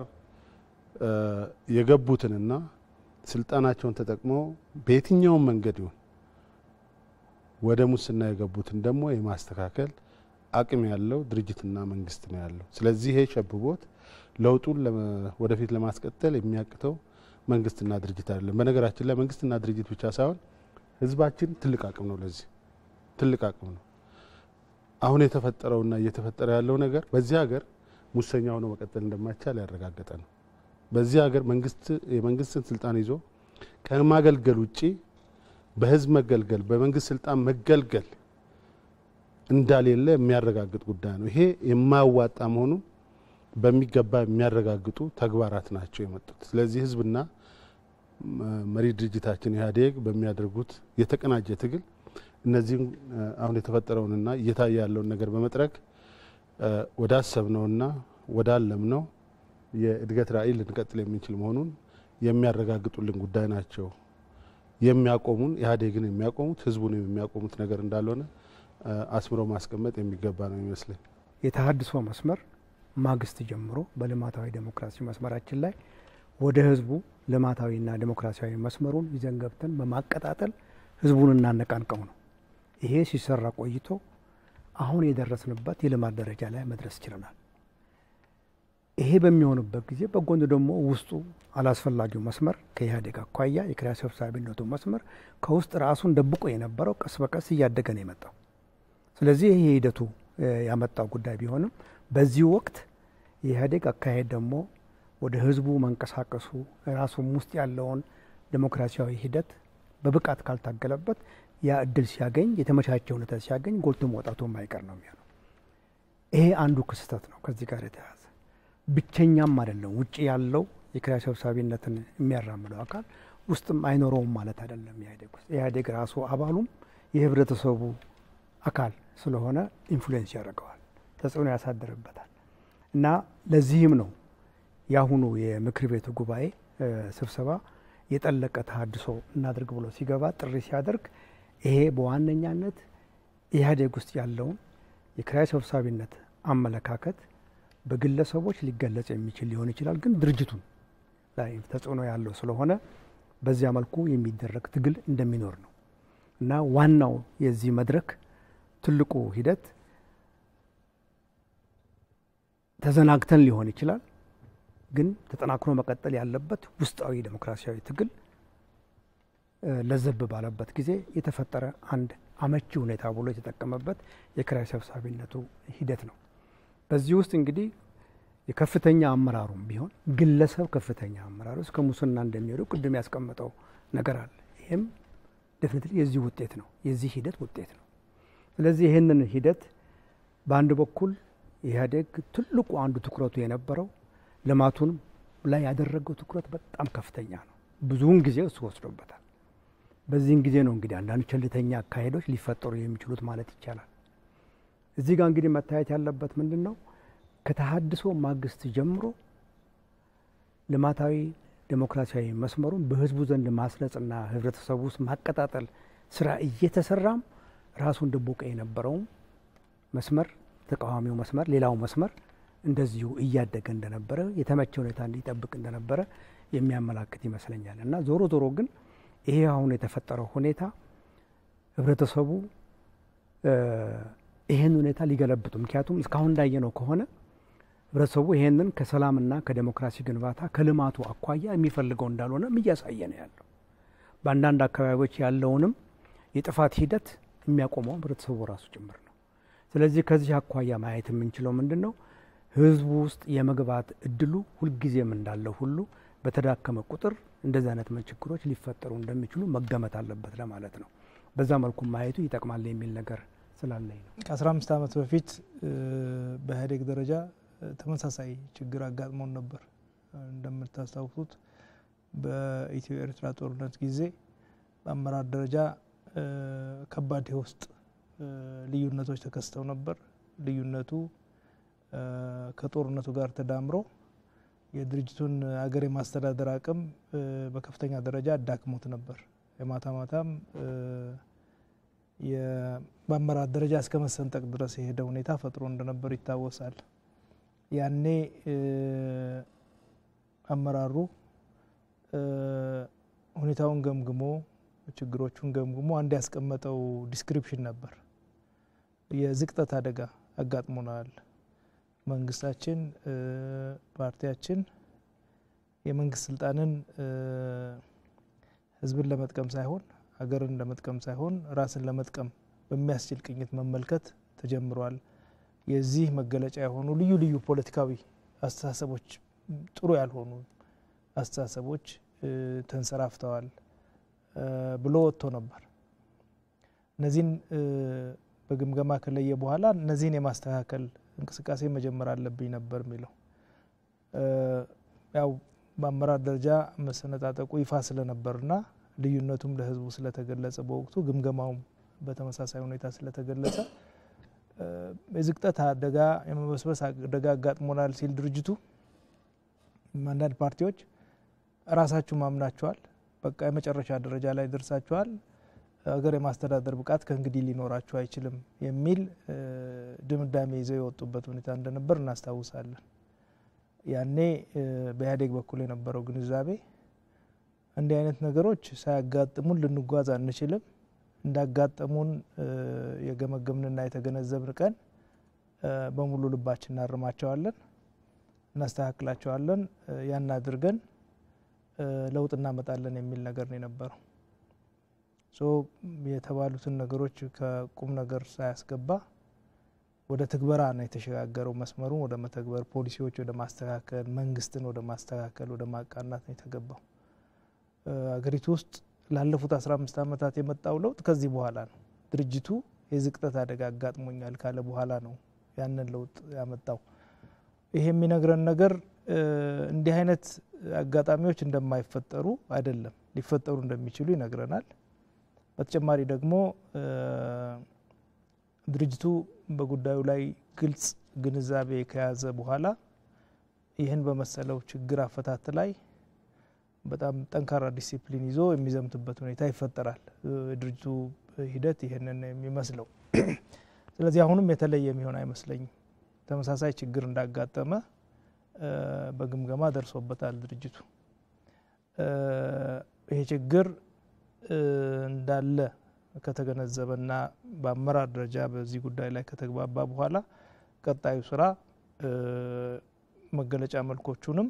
የገቡትንና ስልጣናቸውን ተጠቅመው በየትኛውም መንገድ ይሁን ወደ ሙስና የገቡትን ደግሞ የማስተካከል አቅም ያለው ድርጅትና መንግስት ነው ያለው። ስለዚህ ይሄ ሸብቦት ለውጡን ወደፊት ለማስቀጠል የሚያቅተው መንግስትና ድርጅት አይደለም። በነገራችን ላይ መንግስትና ድርጅት ብቻ ሳይሆን ህዝባችን ትልቅ አቅም ነው። ለዚህ ትልቅ አቅም ነው። አሁን የተፈጠረውና እየተፈጠረ ያለው ነገር በዚህ ሀገር ሙሰኛ ሆኖ መቀጠል እንደማይቻል ያረጋገጠ ነው። በዚህ ሀገር የመንግስትን ስልጣን ይዞ ከማገልገል ውጪ በህዝብ መገልገል በመንግስት ስልጣን መገልገል እንዳሌለ የሚያረጋግጥ ጉዳይ ነው። ይሄ የማያዋጣ መሆኑን በሚገባ የሚያረጋግጡ ተግባራት ናቸው የመጡት። ስለዚህ ህዝብና መሪ ድርጅታችን ኢህአዴግ በሚያደርጉት የተቀናጀ ትግል እነዚህ አሁን የተፈጠረውንና እየታየ ያለውን ነገር በመጥረግ ወደ አሰብነውና ወደ አለምነው የእድገት ራዕይ ልንቀጥል የምንችል መሆኑን የሚያረጋግጡልን ጉዳይ ናቸው። የሚያቆሙን ኢህአዴግን የሚያቆሙት ህዝቡን የሚያቆሙት ነገር እንዳልሆነ አስምሮ ማስቀመጥ የሚገባ ነው ይመስለኝ። የተሃድሶ መስመር ማግስት ጀምሮ በልማታዊ ዴሞክራሲ መስመራችን ላይ ወደ ህዝቡ ልማታዊና ዴሞክራሲያዊ መስመሩን ይዘን ገብተን በማቀጣጠል ህዝቡን እናነቃንቀው ነው። ይሄ ሲሰራ ቆይቶ አሁን የደረስንበት የልማት ደረጃ ላይ መድረስ ችለናል። ይሄ በሚሆንበት ጊዜ በጎን ደግሞ ውስጡ አላስፈላጊው መስመር ከኢህአዴግ አኳያ የኪራይ ሰብሳቢነቱ መስመር ከውስጥ ራሱን ደብቆ የነበረው ቀስ በቀስ እያደገ ነው የመጣው። ስለዚህ ይሄ ሂደቱ ያመጣው ጉዳይ ቢሆንም በዚህ ወቅት የኢህአዴግ አካሄድ ደግሞ ወደ ህዝቡ መንቀሳቀሱ ራሱም ውስጥ ያለውን ዴሞክራሲያዊ ሂደት በብቃት ካልታገለበት ያ እድል ሲያገኝ የተመቻቸ ሁኔታ ሲያገኝ ጎልቶ መውጣቱ የማይቀር ነው የሚሆነው። ይሄ አንዱ ክስተት ነው። ከዚህ ጋር የተያያዘ ብቸኛም አይደለም። ውጪ ያለው የኪራይ ሰብሳቢነትን የሚያራምደው አካል ውስጥም አይኖረውም ማለት አይደለም። ኢህአዴግ ራሱ አባሉም የህብረተሰቡ አካል ስለሆነ ኢንፍሉዌንስ ያደርገዋል፣ ተጽዕኖ ያሳድርበታል። እና ለዚህም ነው ያሁኑ የምክር ቤቱ ጉባኤ ስብሰባ የጠለቀ ተሃድሶ እናድርግ ብሎ ሲገባ ጥሪ ሲያደርግ ይሄ በዋነኛነት ኢህአዴግ ውስጥ ያለውን የኪራይ ሰብሳቢነት አመለካከት በግለሰቦች ሊገለጽ የሚችል ሊሆን ይችላል፣ ግን ድርጅቱን ላይ ተጽዕኖ ያለው ስለሆነ በዚያ መልኩ የሚደረግ ትግል እንደሚኖር ነው። እና ዋናው የዚህ መድረክ ትልቁ ሂደት ተዘናግተን ሊሆን ይችላል፣ ግን ተጠናክሮ መቀጠል ያለበት ውስጣዊ ዴሞክራሲያዊ ትግል ለዘብ ባለበት ጊዜ የተፈጠረ አንድ አመቺ ሁኔታ ብሎ የተጠቀመበት የኪራይ ሰብሳቢነቱ ሂደት ነው። በዚህ ውስጥ እንግዲህ የከፍተኛ አመራሩም ቢሆን ግለሰብ ከፍተኛ አመራሩ እስከ ሙስና እንደሚሄዱ ቅድም ያስቀመጠው ነገር አለ። ይህም ዴፊኒትሊ የዚህ ውጤት ነው፣ የዚህ ሂደት ውጤት ነው። ስለዚህ ይህንን ሂደት በአንድ በኩል ኢህአዴግ ትልቁ አንዱ ትኩረቱ የነበረው ልማቱን ላይ ያደረገው ትኩረት በጣም ከፍተኛ ነው። ብዙውን ጊዜ እሱ ወስዶበታል። በዚህን ጊዜ ነው እንግዲህ አንዳንድ ቸልተኛ አካሄዶች ሊፈጠሩ የሚችሉት ማለት ይቻላል። እዚህ ጋር እንግዲህ መታየት ያለበት ምንድን ነው? ከተሃድሶ ማግስት ጀምሮ ልማታዊ ዴሞክራሲያዊ መስመሩን በህዝቡ ዘንድ ማስረጽና ህብረተሰቡ ውስጥ ማቀጣጠል ስራ እየተሰራም ራሱን ደቦቀ የነበረው መስመር ተቃዋሚው መስመር ሌላው መስመር እንደዚሁ እያደገ እንደነበረ የተመቸ ሁኔታ እንዲጠብቅ እንደነበረ የሚያመላክት ይመስለኛል። እና ዞሮ ዞሮ ግን ይሄ አሁን የተፈጠረው ሁኔታ ህብረተሰቡ ይሄን ሁኔታ ሊገለብጡ ምክንያቱም እስካሁን እንዳየነው ከሆነ ህብረተሰቡ ይሄንን ከሰላምና ከዴሞክራሲ ግንባታ ከልማቱ አኳያ የሚፈልገው እንዳልሆነ እያሳየ ነው ያለው። በአንዳንድ አካባቢዎች ያለውንም የጥፋት ሂደት የሚያቆመው ህብረተሰቡ ራሱ ጭምር ነው። ስለዚህ ከዚህ አኳያ ማየት የምንችለው ምንድነው? ህዝቡ ውስጥ የመግባት እድሉ ሁልጊዜም እንዳለው ሁሉ በተዳከመ ቁጥር እንደዚህ አይነት ችግሮች ሊፈጠሩ እንደሚችሉ መገመት አለበት ለማለት ነው። በዛ መልኩ ማየቱ ይጠቅማል የሚል ነገር ስላለኝ ነው። ከ15 ዓመት በፊት በኢህአዴግ ደረጃ ተመሳሳይ ችግር አጋጥሞን ነበር። እንደምታስታውሱት በኢትዮ ኤርትራ ጦርነት ጊዜ በአመራር ደረጃ ከባድ የውስጥ ልዩነቶች ተከስተው ነበር። ልዩነቱ ከጦርነቱ ጋር ተዳምሮ የድርጅቱን አገር የማስተዳደር አቅም በከፍተኛ ደረጃ አዳክሞት ነበር። የማታ ማታም በአመራር ደረጃ እስከ መሰንጠቅ ድረስ የሄደ ሁኔታ ፈጥሮ እንደነበር ይታወሳል። ያኔ አመራሩ ሁኔታውን ገምግሞ ችግሮቹን ገምግሞ አንድ ያስቀመጠው ዲስክሪፕሽን ነበር። የዝቅጠት አደጋ አጋጥሞናል። መንግስታችን ፓርቲያችን የመንግስት ስልጣንን ህዝብን ለመጥቀም ሳይሆን ሀገርን ለመጥቀም ሳይሆን ራስን ለመጥቀም በሚያስችል ቅኝት መመልከት ተጀምሯል። የዚህ መገለጫ የሆኑ ልዩ ልዩ ፖለቲካዊ አስተሳሰቦች፣ ጥሩ ያልሆኑ አስተሳሰቦች ተንሰራፍተዋል ብሎ ወጥቶ ነበር። እነዚህን በግምገማ ከለየ በኋላ እነዚህን የማስተካከል እንቅስቃሴ መጀመር አለብኝ ነበር የሚለው። ያው በአመራር ደረጃ መሰነጣጠቁ ይፋ ስለነበርና ልዩነቱም ለህዝቡ ስለተገለጸ በወቅቱ ግምገማውም በተመሳሳይ ሁኔታ ስለተገለጸ የዝቅጠት አደጋ የመበስበስ አደጋ አጋጥሞናል ሲል ድርጅቱ አንዳንድ ፓርቲዎች ራሳችሁ ማምናችኋል፣ በቃ የመጨረሻ ደረጃ ላይ ደርሳችኋል፣ ሀገር የማስተዳደር ብቃት ከእንግዲህ ሊኖራችሁ አይችልም የሚል ድምዳሜ ይዘው የወጡበት ሁኔታ እንደነበር እናስታውሳለን። ያኔ በኢህአዴግ በኩል የነበረው ግንዛቤ እንዲህ አይነት ነገሮች ሳያጋጥሙን ልንጓዝ አንችልም፣ እንዳጋጠሙን የገመገምንና የተገነዘብን ቀን በሙሉ ልባችን እናርማቸዋለን፣ እናስተካክላቸዋለን፣ ያን አድርገን ለውጥ እናመጣለን የሚል ነገር ነው የነበረው። የተባሉትን ነገሮች ከቁም ነገር ሳያስገባ ወደ ትግበራ ነው የተሸጋገረው። መስመሩን ወደ መተግበር፣ ፖሊሲዎች ወደ ማስተካከል፣ መንግስትን ወደ ማስተካከል፣ ወደ ማቃናት ነው የተገባው። አገሪቱ ውስጥ ላለፉት 15 ዓመታት የመጣው ለውጥ ከዚህ በኋላ ነው። ድርጅቱ የዝቅጠት አደጋ አጋጥሞኛል ካለ በኋላ ነው ያንን ለውጥ ያመጣው። ይሄ የሚነግረን ነገር እንዲህ አይነት አጋጣሚዎች እንደማይፈጠሩ አይደለም፣ ሊፈጠሩ እንደሚችሉ ይነግረናል። በተጨማሪ ደግሞ ድርጅቱ በጉዳዩ ላይ ግልጽ ግንዛቤ ከያዘ በኋላ ይህን በመሰለው ችግር አፈታት ላይ በጣም ጠንካራ ዲሲፕሊን ይዞ የሚዘምትበት ሁኔታ ይፈጠራል። የድርጅቱ ሂደት ይህንን የሚመስለው። ስለዚህ አሁንም የተለየ የሚሆን አይመስለኝም። ተመሳሳይ ችግር እንዳጋጠመ በግምገማ ደርሶበታል ድርጅቱ። ይሄ ችግር እንዳለ ከተገነዘበና በአመራር ደረጃ በዚህ ጉዳይ ላይ ከተግባባ በኋላ ቀጣዩ ስራ መገለጫ መልኮቹንም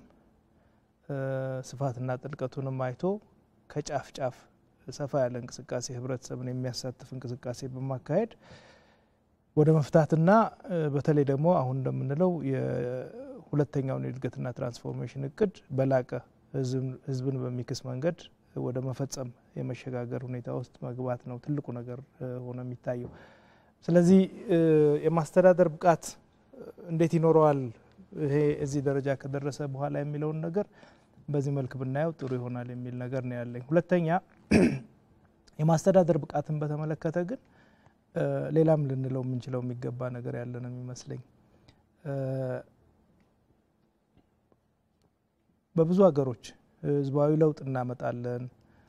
ስፋትና ጥልቀቱንም አይቶ ከጫፍ ጫፍ ሰፋ ያለ እንቅስቃሴ ህብረተሰብን የሚያሳትፍ እንቅስቃሴ በማካሄድ ወደ መፍታትና በተለይ ደግሞ አሁን እንደምንለው የሁለተኛውን የእድገትና ትራንስፎርሜሽን እቅድ በላቀ ህዝብን በሚክስ መንገድ ወደ መፈጸም የመሸጋገር ሁኔታ ውስጥ መግባት ነው ትልቁ ነገር ሆኖ የሚታየው። ስለዚህ የማስተዳደር ብቃት እንዴት ይኖረዋል ይሄ እዚህ ደረጃ ከደረሰ በኋላ የሚለውን ነገር በዚህ መልክ ብናየው ጥሩ ይሆናል የሚል ነገር ነው ያለኝ። ሁለተኛ የማስተዳደር ብቃትን በተመለከተ ግን ሌላም ልንለው የምንችለው የሚገባ ነገር ያለ ነው የሚመስለኝ። በብዙ ሀገሮች ህዝባዊ ለውጥ እናመጣለን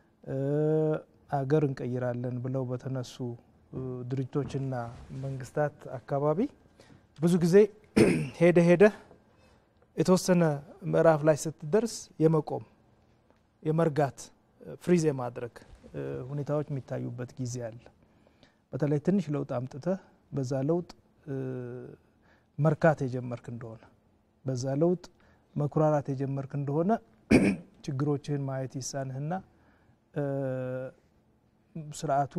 አገር እንቀይራለን ብለው በተነሱ ድርጅቶችና መንግስታት አካባቢ ብዙ ጊዜ ሄደ የተወሰነ ምዕራፍ ላይ ስትደርስ የመቆም የመርጋት ፍሪዝ የማድረግ ሁኔታዎች የሚታዩበት ጊዜ አለ። በተለይ ትንሽ ለውጥ አምጥተህ በዛ ለውጥ መርካት የጀመርክ እንደሆነ በዛ ለውጥ መኩራራት የጀመርክ እንደሆነ ችግሮችህን ማየት ይሳንህና ስርዓቱ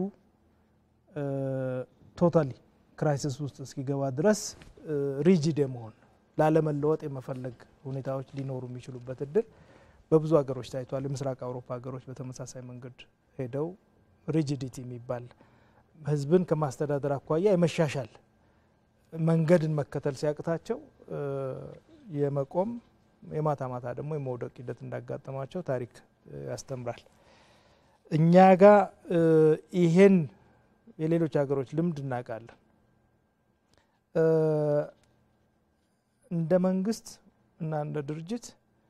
ቶታሊ ክራይሲስ ውስጥ እስኪገባ ድረስ ሪጂድ የመሆን ላለመለወጥ የመፈለግ ሁኔታዎች ሊኖሩ የሚችሉበት እድል በብዙ ሀገሮች ታይቷል። የምስራቅ አውሮፓ ሀገሮች በተመሳሳይ መንገድ ሄደው ሪጂዲቲ የሚባል ህዝብን ከማስተዳደር አኳያ የመሻሻል መንገድን መከተል ሲያቅታቸው የመቆም የማታ ማታ ደግሞ የመውደቅ ሂደት እንዳጋጠማቸው ታሪክ ያስተምራል። እኛ ጋር ይሄን የሌሎች ሀገሮች ልምድ እናውቃለን። እንደ መንግስት እና እንደ ድርጅት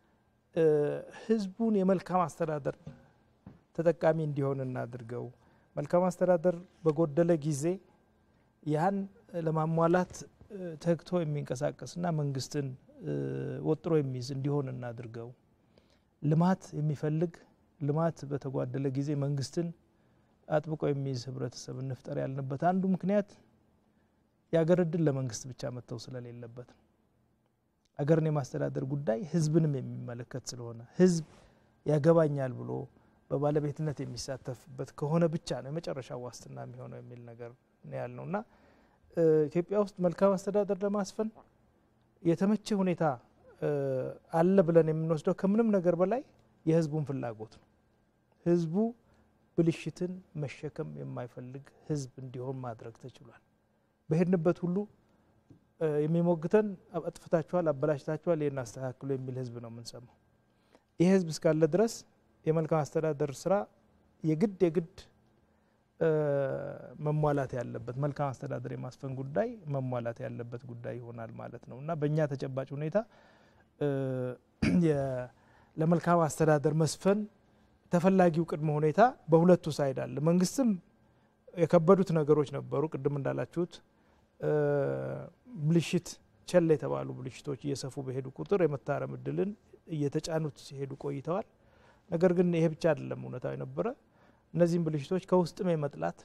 ህዝቡን የመልካም አስተዳደር ተጠቃሚ እንዲሆን እናድርገው። መልካም አስተዳደር በጎደለ ጊዜ ያን ለማሟላት ተግቶ የሚንቀሳቀስና መንግስትን ወጥሮ የሚይዝ እንዲሆን እናድርገው። ልማት የሚፈልግ ልማት በተጓደለ ጊዜ መንግስትን አጥብቆ የሚይዝ ህብረተሰብ እንፍጠር ያልንበት አንዱ ምክንያት የአገር ዕድል ለመንግስት ብቻ መተው ስለሌለበት ነው። አገርን የማስተዳደር ጉዳይ ህዝብንም የሚመለከት ስለሆነ ህዝብ ያገባኛል ብሎ በባለቤትነት የሚሳተፍበት ከሆነ ብቻ ነው የመጨረሻው ዋስትና የሚሆነው የሚል ነገር ነው ያልነውና ኢትዮጵያ ውስጥ መልካም አስተዳደር ለማስፈን የተመቸ ሁኔታ አለ ብለን የምንወስደው ከምንም ነገር በላይ የህዝቡን ፍላጎት ነው። ህዝቡ ብልሽትን መሸከም የማይፈልግ ህዝብ እንዲሆን ማድረግ ተችሏል። በሄድንበት ሁሉ የሚሞግተን አጥፍታችኋል፣ አበላሽታችኋል፣ ይሄን አስተካክሉ የሚል ህዝብ ነው የምንሰማው። ይሄ ህዝብ እስካለ ድረስ የመልካም አስተዳደር ስራ የግድ መሟላት ያለበት መልካም አስተዳደር የማስፈን ጉዳይ መሟላት ያለበት ጉዳይ ይሆናል ማለት ነውና በእኛ ተጨባጭ ሁኔታ ለመልካም አስተዳደር መስፈን ተፈላጊው ቅድመ ሁኔታ በሁለቱ ሳይድ አለ። መንግስትም የከበዱት ነገሮች ነበሩ። ቅድም እንዳላችሁት ብልሽት ቸል የተባሉ ብልሽቶች እየሰፉ በሄዱ ቁጥር የመታረም እድልን እየተጫኑት ሲሄዱ ቆይተዋል። ነገር ግን ይሄ ብቻ አይደለም እውነታው የነበረ እነዚህም ብልሽቶች ከውስጥም የመጥላት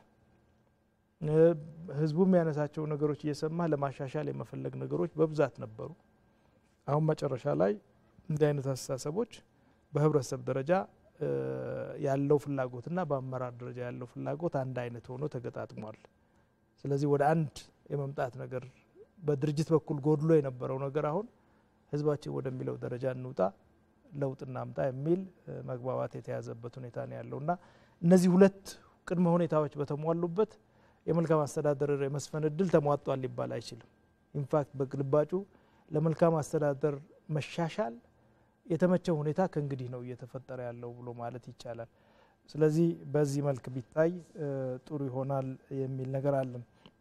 ህዝቡም ያነሳቸው ነገሮች እየሰማ ለማሻሻል የመፈለግ ነገሮች በብዛት ነበሩ። አሁን መጨረሻ ላይ እንዲህ አይነት አስተሳሰቦች በህብረተሰብ ደረጃ ያለው ፍላጎትና በአመራር ደረጃ ያለው ፍላጎት አንድ አይነት ሆኖ ተገጣጥሟል። ስለዚህ ወደ አንድ የመምጣት ነገር በድርጅት በኩል ጎድሎ የነበረው ነገር አሁን ህዝባችን ወደሚለው ደረጃ እንውጣ ለውጥና አምጣ የሚል መግባባት የተያዘበት ሁኔታ ነው ያለውና እነዚህ ሁለት ቅድመ ሁኔታዎች በተሟሉበት የመልካም አስተዳደር የመስፈን እድል ተሟጧል ሊባል አይችልም። ኢንፋክት በግልባጩ ለመልካም አስተዳደር መሻሻል የተመቸው ሁኔታ ከእንግዲህ ነው እየተፈጠረ ያለው ብሎ ማለት ይቻላል። ስለዚህ በዚህ መልክ ቢታይ ጥሩ ይሆናል የሚል ነገር አለ።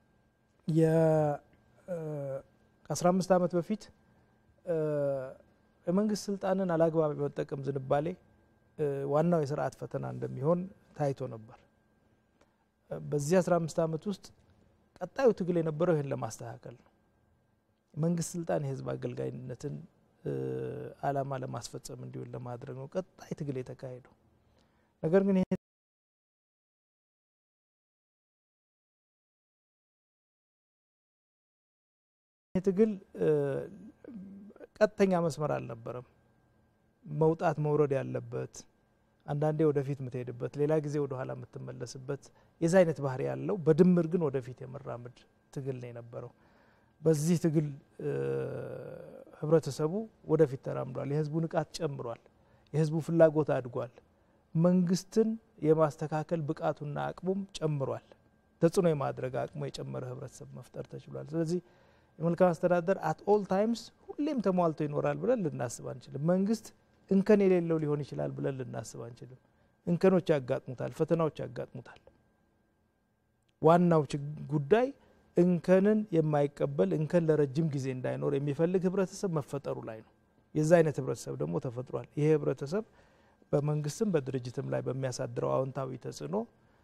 የ15 ዓመት በፊት የመንግስት ስልጣንን አላግባብ የመጠቀም ዝንባሌ ዋናው የስርዓት ፈተና እንደሚሆን ታይቶ ነበር። በዚህ 15 ዓመት ውስጥ ቀጣዩ ትግል የነበረው ይሄን ለማስተካከል ነው። መንግስት ስልጣን የህዝብ አገልጋይነትን አላማ ለማስፈጸም እንዲሆን ለማድረግ ነው ቀጣይ ትግል የተካሄደው። ነገር ግን ይሄ ትግል ቀጥተኛ መስመር አልነበረም። መውጣት መውረድ ያለበት አንዳንዴ ወደፊት የምትሄድበት ሌላ ጊዜ ወደ ኋላ የምትመለስበት የዛ አይነት ባህሪ ያለው በድምር ግን ወደፊት የመራመድ ትግል ነው የነበረው። በዚህ ትግል ህብረተሰቡ ወደፊት ተራምዷል። የህዝቡ ንቃት ጨምሯል። የህዝቡ ፍላጎት አድጓል። መንግስትን የማስተካከል ብቃቱና አቅሙም ጨምሯል። ተጽዕኖ የማድረግ አቅሙ የጨመረ ህብረተሰብ መፍጠር ተችሏል። ስለዚህ የመልካም አስተዳደር አት ኦል ታይምስ ሁሌም ተሟልቶ ይኖራል ብለን ልናስብ አንችልም። መንግስት እንከን የሌለው ሊሆን ይችላል ብለን ልናስብ አንችልም። እንከኖች ያጋጥሙታል፣ ፈተናዎች ያጋጥሙታል። ዋናው ጉዳይ እንከንን የማይቀበል እንከን ለረጅም ጊዜ እንዳይኖር የሚፈልግ ህብረተሰብ መፈጠሩ ላይ ነው። የዛ አይነት ህብረተሰብ ደግሞ ተፈጥሯል። ይሄ ህብረተሰብ በመንግስትም በድርጅትም ላይ በሚያሳድረው አዎንታዊ ተጽዕኖ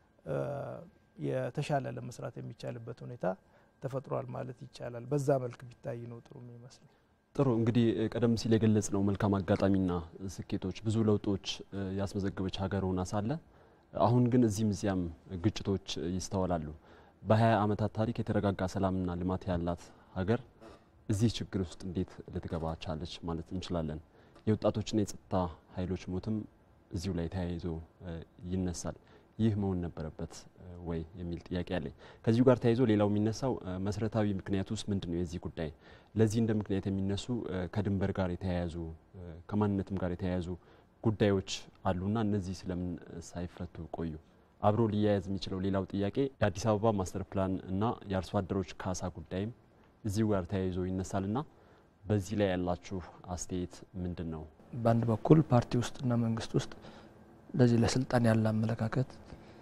የተሻለ ለመስራት የሚቻልበት ሁኔታ ተፈጥሯል ማለት ይቻላል። በዛ መልክ ቢታይ ነው ጥሩ የሚመስለው። ጥሩ እንግዲህ ቀደም ሲል የገለጽ ነው መልካም አጋጣሚና ስኬቶች ብዙ ለውጦች ያስመዘገበች ሀገር ሆና ሳለ አሁን ግን እዚህም እዚያም ግጭቶች ይስተዋላሉ። በ20 ዓመታት ታሪክ የተረጋጋ ሰላምና ልማት ያላት ሀገር እዚህ ችግር ውስጥ እንዴት ልትገባ ቻለች ማለት እንችላለን? የወጣቶችና የጸጥታ ኃይሎች ሞትም እዚሁ ላይ ተያይዞ ይነሳል። ይህ መሆን ነበረበት ወይ የሚል ጥያቄ አለኝ። ከዚሁ ጋር ተያይዞ ሌላው የሚነሳው መሰረታዊ ምክንያቱ ውስጥ ምንድነው? የዚህ ጉዳይ ለዚህ እንደ ምክንያት የሚነሱ ከድንበር ጋር የተያያዙ ከማንነትም ጋር የተያያዙ ጉዳዮች አሉና እነዚህ ስለምን ሳይፈቱ ቆዩ? አብሮ ሊያያዝ የሚችለው ሌላው ጥያቄ የአዲስ አበባ ማስተር ፕላን እና የአርሶ አደሮች ካሳ ጉዳይም እዚሁ ጋር ተያይዞ ይነሳልና በዚህ ላይ ያላችሁ አስተያየት ምንድነው? በአንድ በኩል ፓርቲ ውስጥና መንግስት ውስጥ ለዚህ ለስልጣን ያለ አመለካከት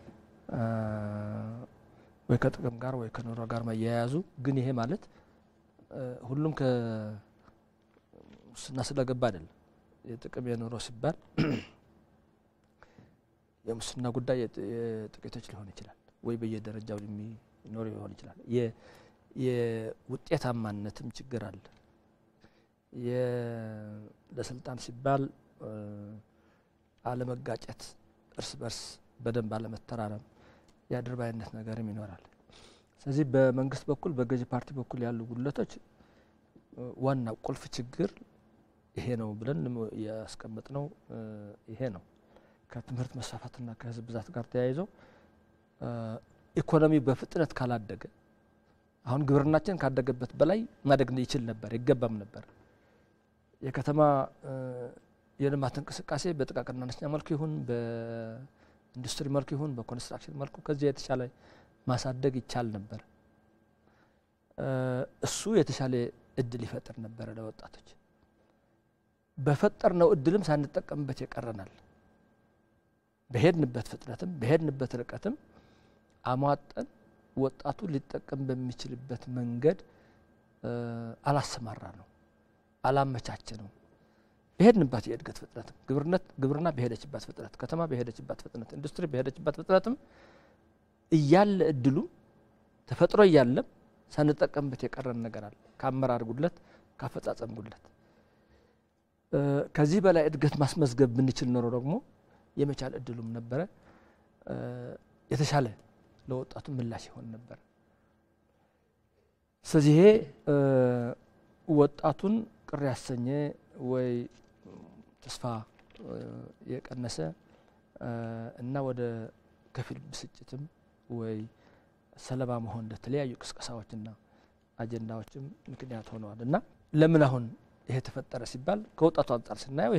ወይ ከጥቅም ጋር ወይ ከኑሮ ጋር መያያዙ ግን ይሄ ማለት ሁሉም ከሙስና ስለገባ አይደለም። የጥቅም የኑሮ ሲባል የሙስና ጉዳይ የጥቂቶች ሊሆን ይችላል ወይ በየደረጃው ሊኖር ሊሆን ይችላል። የውጤታማነትም ችግር አለ። ለስልጣን ሲባል አለመጋጨት፣ እርስ በርስ በደንብ አለመተራረም፣ የአድርባይነት ነገርም ይኖራል። ስለዚህ በመንግስት በኩል በገዢ ፓርቲ በኩል ያሉ ጉድለቶች ዋና ቁልፍ ችግር ይሄ ነው ብለን ያስቀመጥነው ይሄ ነው። ከትምህርት መስፋፋትና ከህዝብ ብዛት ጋር ተያይዞ ኢኮኖሚ በፍጥነት ካላደገ አሁን ግብርናችን ካደገበት በላይ ማደግ ይችል ነበር፣ ይገባም ነበር። የከተማ የልማት እንቅስቃሴ በጥቃቅንና አነስተኛ መልኩ ይሁን በኢንዱስትሪ መልኩ ይሁን በኮንስትራክሽን መልኩ ከዚህ የተሻለ ማሳደግ ይቻል ነበር። እሱ የተሻለ እድል ይፈጥር ነበር ለወጣቶች። በፈጠርነው እድልም ሳንጠቀምበት ይቀረናል። በሄድንበት ፍጥነትም በሄድንበት ርቀትም አሟጠን ወጣቱ ሊጠቀም በሚችልበት መንገድ አላሰማራ ነው፣ አላመቻቸ ነው። በሄድንበት የእድገት ፍጥነት ግብርና በሄደችበት ፍጥነት፣ ከተማ በሄደችበት ፍጥነት፣ ኢንዱስትሪ በሄደችበት ፍጥነትም እያለ እድሉ ተፈጥሮ እያለም ሳንጠቀምበት የቀረን ነገር አለ። ከአመራር ጉድለት፣ ከአፈጻጸም ጉድለት። ከዚህ በላይ እድገት ማስመዝገብ ብንችል ኖሮ ደግሞ የመቻል እድሉም ነበረ፣ የተሻለ ለወጣቱ ምላሽ ይሆን ነበር። ስለዚህ ይሄ ወጣቱን ቅር ያሰኘ ወይ ተስፋ የቀነሰ እና ወደ ከፊል ብስጭትም ወይ ሰለባ መሆን ለተለያዩ ቅስቀሳዎችና አጀንዳዎችም ምክንያት ሆነዋል። እና ለምን አሁን ይሄ ተፈጠረ ሲባል ከወጣቱ አንጻር ስናየው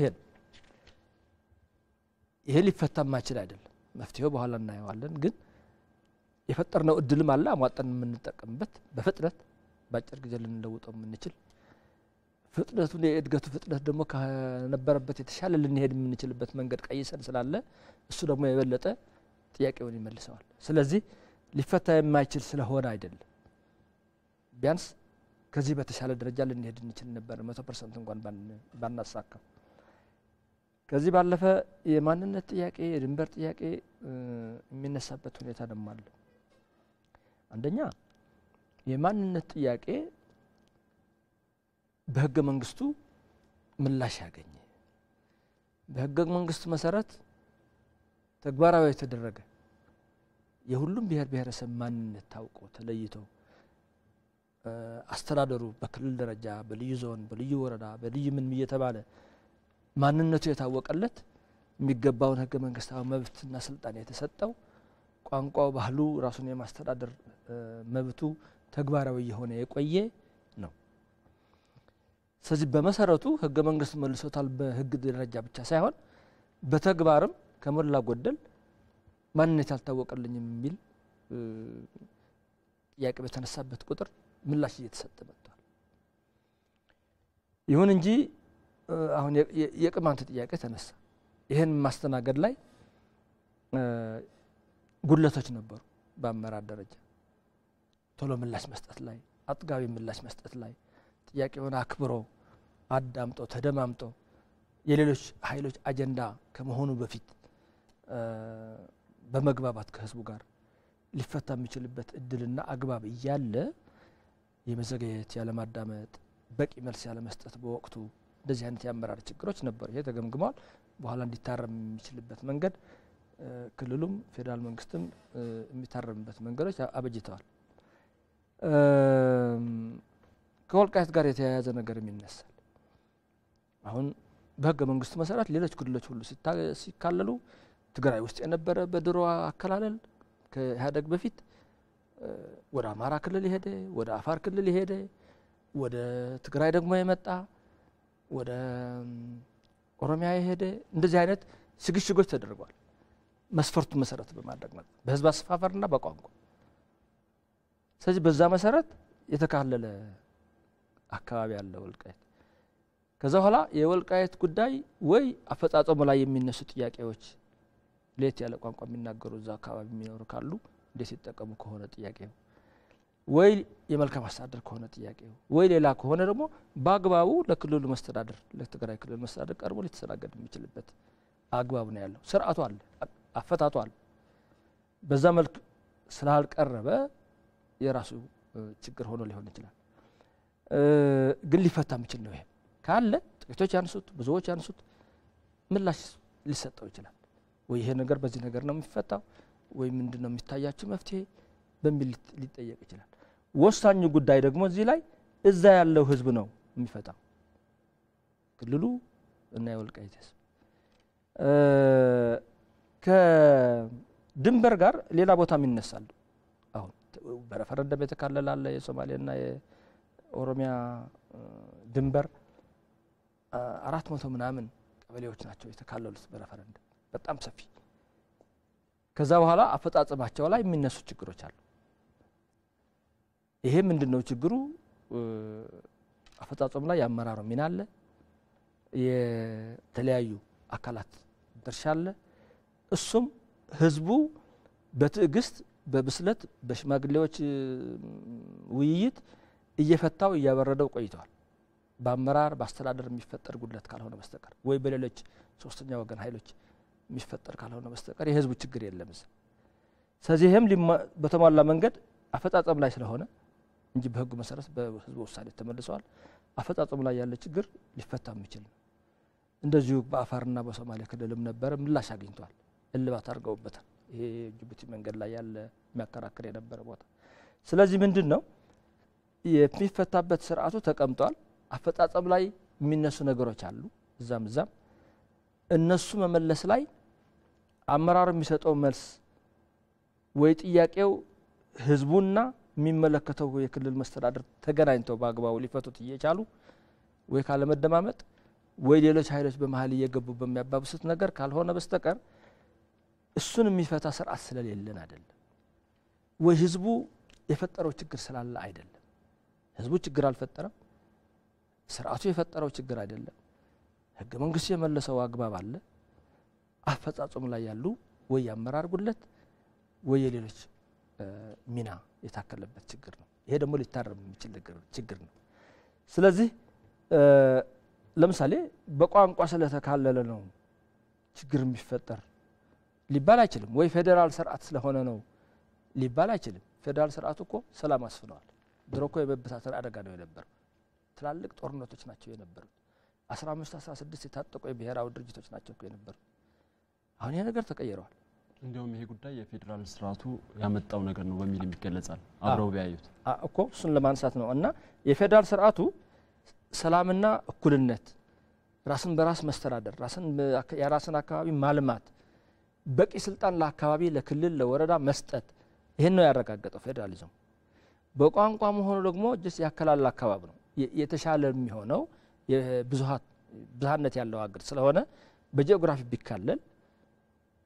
ይሄ ሊፈታ ማይችል አይደለም። መፍትሄው በኋላ እናየዋለን። ግን የፈጠርነው እድልም አለ አሟጠን የምንጠቀምበት በፍጥነት ባጭር ጊዜ ልንለውጠው የምንችል ፍጥነቱን የእድገቱ ፍጥነት ደግሞ ከነበረበት የተሻለ ልንሄድ የምንችልበት መንገድ ቀይሰን ስላለ እሱ ደግሞ የበለጠ ጥያቄውን ይመልሰዋል። ስለዚህ ሊፈታ የማይችል ስለሆነ አይደለም፣ ቢያንስ ከዚህ በተሻለ ደረጃ ልንሄድ እንችል ነበር 100% እንኳን ባናሳካው። ከዚህ ባለፈ የማንነት ጥያቄ የድንበር ጥያቄ የሚነሳበት ሁኔታ ደግሞ አለ። አንደኛ የማንነት ጥያቄ በህገ መንግስቱ ምላሽ ያገኘ በህገ መንግስቱ መሰረት ተግባራዊ የተደረገ የሁሉም ብሔር ብሔረሰብ ማንነት ታውቆ ተለይቶ አስተዳደሩ በክልል ደረጃ በልዩ ዞን በልዩ ወረዳ በልዩ ምን እየተባለ ማንነቱ የታወቀለት የሚገባውን ህገ መንግስታዊ መብትና ስልጣን የተሰጠው ቋንቋው ባህሉ ራሱን የማስተዳደር መብቱ ተግባራዊ የሆነ የቆየ ነው። ስለዚህ በመሰረቱ ህገ መንግስት መልሶታል በህግ ደረጃ ብቻ ሳይሆን በተግባርም ከሞላ ጎደል ማንነት ያልታወቀልኝም የሚል ጥያቄ በተነሳበት ቁጥር ምላሽ እየተሰጠ መጥቷል። ይሁን እንጂ አሁን የቅማንት ጥያቄ ተነሳ። ይህን ማስተናገድ ላይ ጉድለቶች ነበሩ። በአመራር ደረጃ ቶሎ ምላሽ መስጠት ላይ፣ አጥጋቢ ምላሽ መስጠት ላይ፣ ጥያቄውን አክብሮ አዳምጦ ተደማምጦ የሌሎች ኃይሎች አጀንዳ ከመሆኑ በፊት በመግባባት ከህዝቡ ጋር ሊፈታ የሚችልበት እድልና አግባብ እያለ የመዘገየት ያለማዳመጥ፣ በቂ መልስ ያለመስጠት በወቅቱ እንደዚህ አይነት የአመራር ችግሮች ነበሩ። ይሄ ተገምግሟል። በኋላ እንዲታረም የሚችልበት መንገድ ክልሉም ፌዴራል መንግስትም የሚታረምበት መንገዶች አበጅተዋል። ከወልቃይት ጋር የተያያዘ ነገርም ይነሳል። አሁን በህገ መንግስቱ መሰረት ሌሎች ክልሎች ሁሉ ሲካለሉ ትግራይ ውስጥ የነበረ በድሮ አከላለል ከኢህአዴግ በፊት ወደ አማራ ክልል የሄደ፣ ወደ አፋር ክልል የሄደ፣ ወደ ትግራይ ደግሞ የመጣ፣ ወደ ኦሮሚያ የሄደ እንደዚህ አይነት ሽግሽጎች ተደርጓል። መስፈርቱ መሰረት በማድረግ ማለት በህዝብ አሰፋፈርና በቋንቋ። ስለዚህ በዛ መሰረት የተካለለ አካባቢ ያለ ወልቃይት። ከዛ በኋላ የወልቃይት ጉዳይ ወይ አፈጻጸሙ ላይ የሚነሱ ጥያቄዎች ለየት ያለ ቋንቋ የሚናገሩ እዛ አካባቢ የሚኖሩ ካሉ እንዴት ሲጠቀሙ ከሆነ ጥያቄው፣ ወይ የመልካም አስተዳደር ከሆነ ጥያቄው፣ ወይ ሌላ ከሆነ ደግሞ በአግባቡ ለክልሉ መስተዳደር ለትግራይ ክልል መስተዳደር ቀርቦ ሊተስተናገድ የሚችልበት አግባብ ነው ያለው። ስርዓቱ አለ፣ አፈታቱ አለ። በዛ መልክ ስላልቀረበ የራሱ ችግር ሆኖ ሊሆን ይችላል። ግን ሊፈታ የሚችል ነው። ይሄ ካለ ጥቂቶች ያንሱት ብዙዎች ያንሱት ምላሽ ሊሰጠው ይችላል። ወይ ይሄ ነገር በዚህ ነገር ነው የሚፈታው ወይ ምንድነው የሚታያችሁ መፍትሄ በሚል ሊጠየቅ ይችላል። ወሳኙ ጉዳይ ደግሞ እዚህ ላይ እዛ ያለው ህዝብ ነው የሚፈታው፣ ክልሉ እና የወልቃይት ህዝብ። ከድንበር ጋር ሌላ ቦታም ይነሳሉ። አሁን በረፈረንደም የተካለላለ የሶማሌና የኦሮሚያ ድንበር 400 ምናምን ቀበሌዎች ናቸው የተካለሉት በረፈረንደም፣ በጣም ሰፊ። ከዛ በኋላ አፈጻጸማቸው ላይ የሚነሱ ችግሮች አሉ። ይሄ ምንድነው ችግሩ? አፈጻጸሙ ላይ ያመራሩ ሚና አለ፣ የተለያዩ አካላት ድርሻ አለ። እሱም ህዝቡ በትዕግስት በብስለት በሽማግሌዎች ውይይት እየፈታው እያበረደው ቆይተዋል። በአመራር በአስተዳደር የሚፈጠር ጉድለት ካልሆነ በስተቀር ወይ በሌሎች ሶስተኛ ወገን ኃይሎች የሚፈጠር ካልሆነ በስተቀር የህዝቡ ችግር የለም። ስለዚህም በተሟላ መንገድ አፈጻጸም ላይ ስለሆነ እንጂ በህጉ መሰረት በህዝቡ ውሳኔ ተመልሰዋል። አፈጻጸም ላይ ያለ ችግር ሊፈታ የሚችል ነው። እንደዚሁ በአፋርና በሶማሌ ክልልም ነበር፣ ምላሽ አግኝቷል፣ እልባት አድርገውበታል። ይሄ ጅቡቲ መንገድ ላይ ያለ የሚያከራክር የነበረ ቦታ። ስለዚህ ምንድነው የሚፈታበት ስርዓቱ ተቀምጧል። አፈጻጸም ላይ የሚነሱ ነገሮች አሉ እዛም እነሱ መመለስ ላይ አመራር የሚሰጠው መልስ ወይ ጥያቄው ህዝቡና የሚመለከተው የክልል መስተዳድር ተገናኝተው በአግባቡ ሊፈቱት እየቻሉ ወይ ካለ መደማመጥ ወይ ሌሎች ኃይሎች በመሃል እየገቡ በሚያባብሱት ነገር ካልሆነ በስተቀር እሱን የሚፈታ ስርዓት ስለሌለን አይደለም፣ ወይ ህዝቡ የፈጠረው ችግር ስላለ አይደለም። ህዝቡ ችግር አልፈጠረም፣ ስርዓቱ የፈጠረው ችግር አይደለም። ህገ መንግስቱ የመለሰው አግባብ አለ። አፈጻጸሙ ላይ ያሉ ወይ አመራር ጉድለት ወይ የሌሎች ሚና የታከለበት ችግር ነው። ይሄ ደግሞ ሊታረም የሚችል ችግር ነው። ስለዚህ ለምሳሌ በቋንቋ ስለተካለለ ነው ችግር የሚፈጠር ሊባል አይችልም። ወይ ፌዴራል ስርዓት ስለሆነ ነው ሊባል አይችልም። ፌዴራል ስርዓቱ እኮ ሰላም አስፍነዋል። ድሮ እኮ የመበታተን አደጋ ነው የነበረው። ትላልቅ ጦርነቶች ናቸው የነበሩት። 15 16 የታጠቁ የብሔራዊ ድርጅቶች ናቸው እኮ የነበሩት። አሁን ይሄ ነገር ተቀይሯል። እንዲያውም ይሄ ጉዳይ የፌዴራል ስርዓቱ ያመጣው ነገር ነው በሚል ይገለጻል። አብረው ቢያዩት እኮ እሱን ለማንሳት ነው። እና የፌዴራል ስርዓቱ ሰላምና እኩልነት፣ ራስን በራስ መስተዳደር፣ የራስን አካባቢ ማልማት፣ በቂ ስልጣን ለአካባቢ ለክልል ለወረዳ መስጠት፣ ይሄን ነው ያረጋገጠው ፌዴራሊዝም። በቋንቋ መሆኑ ደግሞ ጅስ ያከላል አካባቢ ነው የተሻለ የሚሆነው የብዙሃነት ያለው ሀገር ስለሆነ በጂኦግራፊ ቢካለል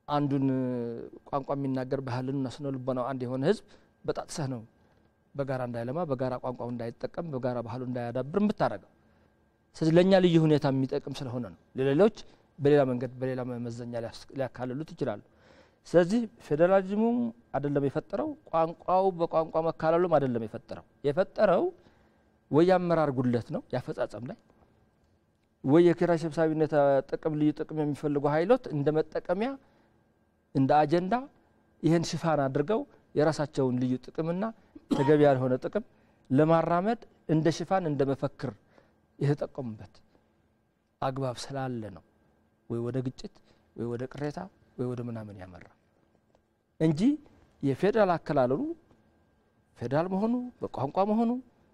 አንዱን ቋንቋ የሚናገር ባህልና ስነ ልቦናው አንድ የሆነ ህዝብ በጣጥሰህ ነው በጋራ እንዳይለማ በጋራ ቋንቋው እንዳይጠቀም በጋራ ባህሉ እንዳያዳብር የምታረጋው። ስለዚህ ለኛ ልዩ ሁኔታ የሚጠቅም ስለሆነ ነው። ለሌሎች በሌላ መንገድ በሌላ መመዘኛ ሊያካልሉት ይችላሉ። ስለዚህ ፌዴራሊዝሙ አይደለም የፈጠረው፣ ቋንቋው በቋንቋ መካለሉም አይደለም የፈጠረው ወይ አመራር ጉድለት ነው ያፈጻጸም ላይ ወይ የኪራይ ሰብሳቢነት ጥቅም ልዩ ጥቅም የሚፈልጉ ኃይሎች እንደ መጠቀሚያ እንደ አጀንዳ ይሄን ሽፋን አድርገው የራሳቸውን ልዩ ጥቅምና ተገቢ ያልሆነ ጥቅም ለማራመድ እንደ ሽፋን እንደ መፈክር የተጠቀሙበት አግባብ ስላለ ነው ወይ ወደ ግጭት ወይ ወደ ቅሬታ ወይ ወደ ምናምን ያመራ እንጂ የፌደራል አከላለሉ ፌደራል መሆኑ በቋንቋ መሆኑ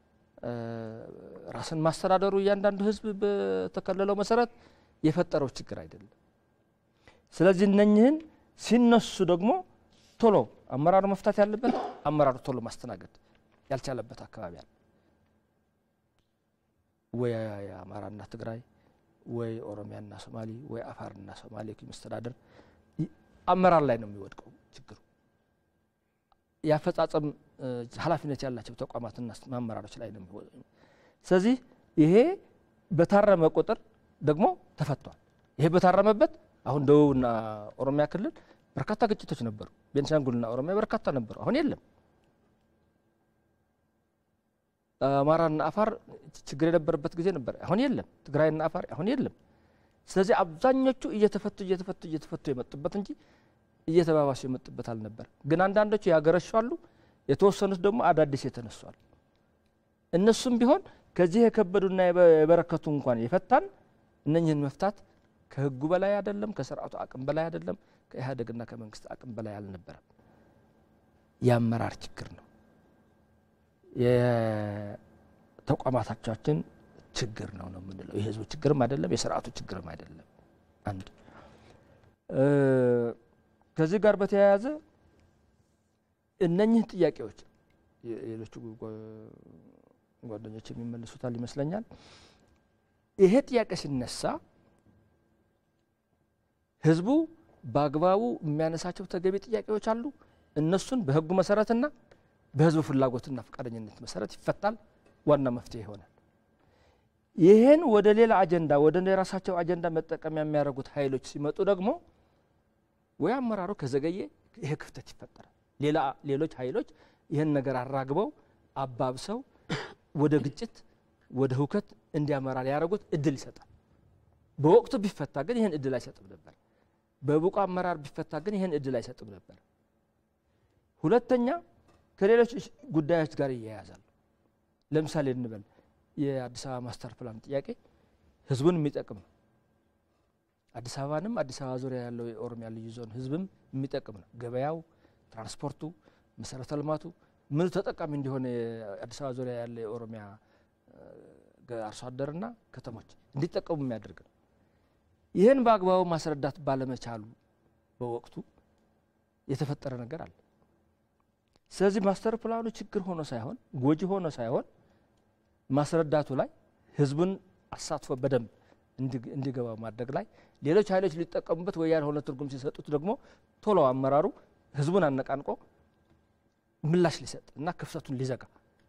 ራስን ማስተዳደሩ እያንዳንዱ ህዝብ በተከለለው መሰረት የፈጠረው ችግር አይደለም። ስለዚህ እነኝህን ሲነሱ ደግሞ ቶሎ አመራሩ መፍታት ያለበት አመራሩ ቶሎ ማስተናገድ ያልቻለበት አካባቢ አለ። ወይ አማራና ትግራይ ወይ ኦሮሚያና ሶማሌ ወይ አፋርና ሶማሌ መስተዳደር አመራር ላይ ነው የሚወድቀው ችግሩ። ያፈጻጸም ኃላፊነት ያላቸው ተቋማትና አመራሮች ላይ ነው የሚወድቀው። ስለዚህ ይሄ በታረመ ቁጥር ደግሞ ተፈቷል። ይሄ በታረመበት አሁን ደቡብና ኦሮሚያ ክልል በርካታ ግጭቶች ነበሩ። ቤንሻንጉልና ኦሮሚያ በርካታ ነበሩ። አሁን የለም። አማራና አፋር ችግር የነበረበት ጊዜ ነበር። አሁን የለም። ትግራይና አፋር አሁን የለም። ስለዚህ አብዛኞቹ እየተፈቱ የመጡበት እንጂ እየተባባሱ የመጡበት አልነበር። ግን አንዳንዶቹ ያገረሻሉ፣ የተወሰኑት ደግሞ አዳዲስ የተነሷል። እነሱም ቢሆን ከዚህ የከበዱና የበረከቱ እንኳን የፈታን እነኝህን መፍታት ከህጉ በላይ አይደለም፣ ከስርዓቱ አቅም በላይ አይደለም፣ ከኢህአዴግና ከመንግስት አቅም በላይ አልነበረም። የአመራር ችግር ነው። የተቋማታችን ችግር ነው የምንለው። የህዝቡ ችግርም አይደለም፣ የስርዓቱ ችግርም አይደለም። አንድ ከዚህ ጋር በተያያዘ እነኚህ ጥያቄዎች ሌሎቹ ጓደኞች የሚመልሱታል ይመስለኛል። ይሄ ጥያቄ ሲነሳ ህዝቡ በአግባቡ የሚያነሳቸው ተገቢ ጥያቄዎች አሉ። እነሱን በህጉ መሰረትና በህዝቡ ፍላጎትና ፈቃደኝነት መሰረት ይፈታል፣ ዋና መፍትሄ ይሆናል። ይሄን ወደ ሌላ አጀንዳ ወደ ራሳቸው አጀንዳ መጠቀሚያ የሚያደርጉት ኃይሎች ሲመጡ ደግሞ ወይ አመራሩ ከዘገየ ይሄ ክፍተት ይፈጠራል። ሌሎች ኃይሎች ይሄን ነገር አራግበው አባብሰው ወደ ግጭት ወደ ሁከት እንዲያመራ ሊያደርጉት እድል ይሰጣል። በወቅቱ ቢፈታ ግን ይሄን እድል አይሰጥም ነበር። በብቁ አመራር ቢፈታ ግን ይሄን እድል አይሰጥም ነበር። ሁለተኛ ከሌሎች ጉዳዮች ጋር ይያያዛል። ለምሳሌ እንበል የአዲስ አበባ ማስተር ፕላን ጥያቄ ህዝቡን የሚጠቅም ነው። አዲስ አበባንም አዲስ አበባ ዙሪያ ያለው የኦሮሚያ ልዩ ዞን ህዝብም የሚጠቅም ነው። ገበያው፣ ትራንስፖርቱ፣ መሰረተ ልማቱ ምን ተጠቃሚ እንዲሆነ አዲስ አበባ ዙሪያ ያለ የኦሮሚያ አርሶ አደርና ከተሞች እንዲጠቀሙ የሚያደርግ ነው። ይህን በአግባቡ ማስረዳት ባለመቻሉ በወቅቱ የተፈጠረ ነገር አለ። ስለዚህ ማስተር ፕላኑ ችግር ሆኖ ሳይሆን ጎጂ ሆኖ ሳይሆን ማስረዳቱ ላይ ህዝቡን አሳትፎ በደንብ እንዲገባ ማድረግ ላይ ሌሎች ኃይሎች ሊጠቀሙበት ወይ ያልሆነ ትርጉም ሲሰጡት ደግሞ ቶሎ አመራሩ ህዝቡን አነቃንቆ ምላሽ ሊሰጥ እና ክፍተቱን ሊዘጋ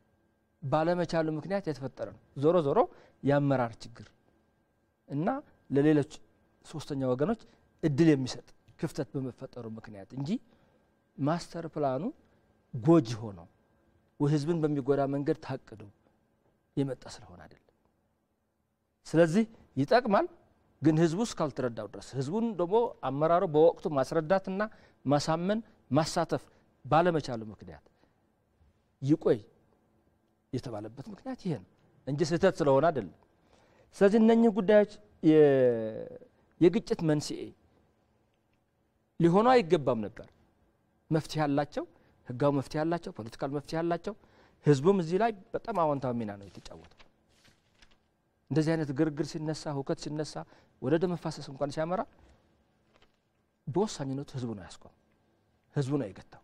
ባለመቻሉ ምክንያት የተፈጠረ ነው። ዞሮ ዞሮ የአመራር ችግር እና ለሌሎች ሶስተኛ ወገኖች እድል የሚሰጥ ክፍተት በመፈጠሩ ምክንያት እንጂ ማስተር ፕላኑ ጎጂ ሆኖ ወይ ህዝብን በሚጎዳ መንገድ ታቅዶ የመጣ ስለሆነ አይደለም። ስለዚህ ይጠቅማል፣ ግን ህዝቡ እስካልተረዳው ድረስ ህዝቡን ደግሞ አመራሩ በወቅቱ ማስረዳትና ማሳመን ማሳተፍ ባለመቻሉ ምክንያት ይቆይ የተባለበት ምክንያት ይሄ ነው እንጂ ስህተት ስለሆነ አይደለም። ስለዚህ እነኚህ ጉዳዮች የግጭት መንስኤ ሊሆኑ አይገባም ነበር። መፍትሄ ያላቸው፣ ህጋዊ መፍትሄ ያላቸው፣ ፖለቲካል መፍትሄ ያላቸው፣ ህዝቡም እዚህ ላይ በጣም አዎንታዊ ሚና ነው የተጫወተው። እንደዚህ አይነት ግርግር ሲነሳ፣ ሁከት ሲነሳ፣ ወደ ደም መፋሰስ እንኳን ሲያመራ በወሳኝነቱ ህዝቡ ነው ያስቆመው፣ ህዝቡ ነው የገታው።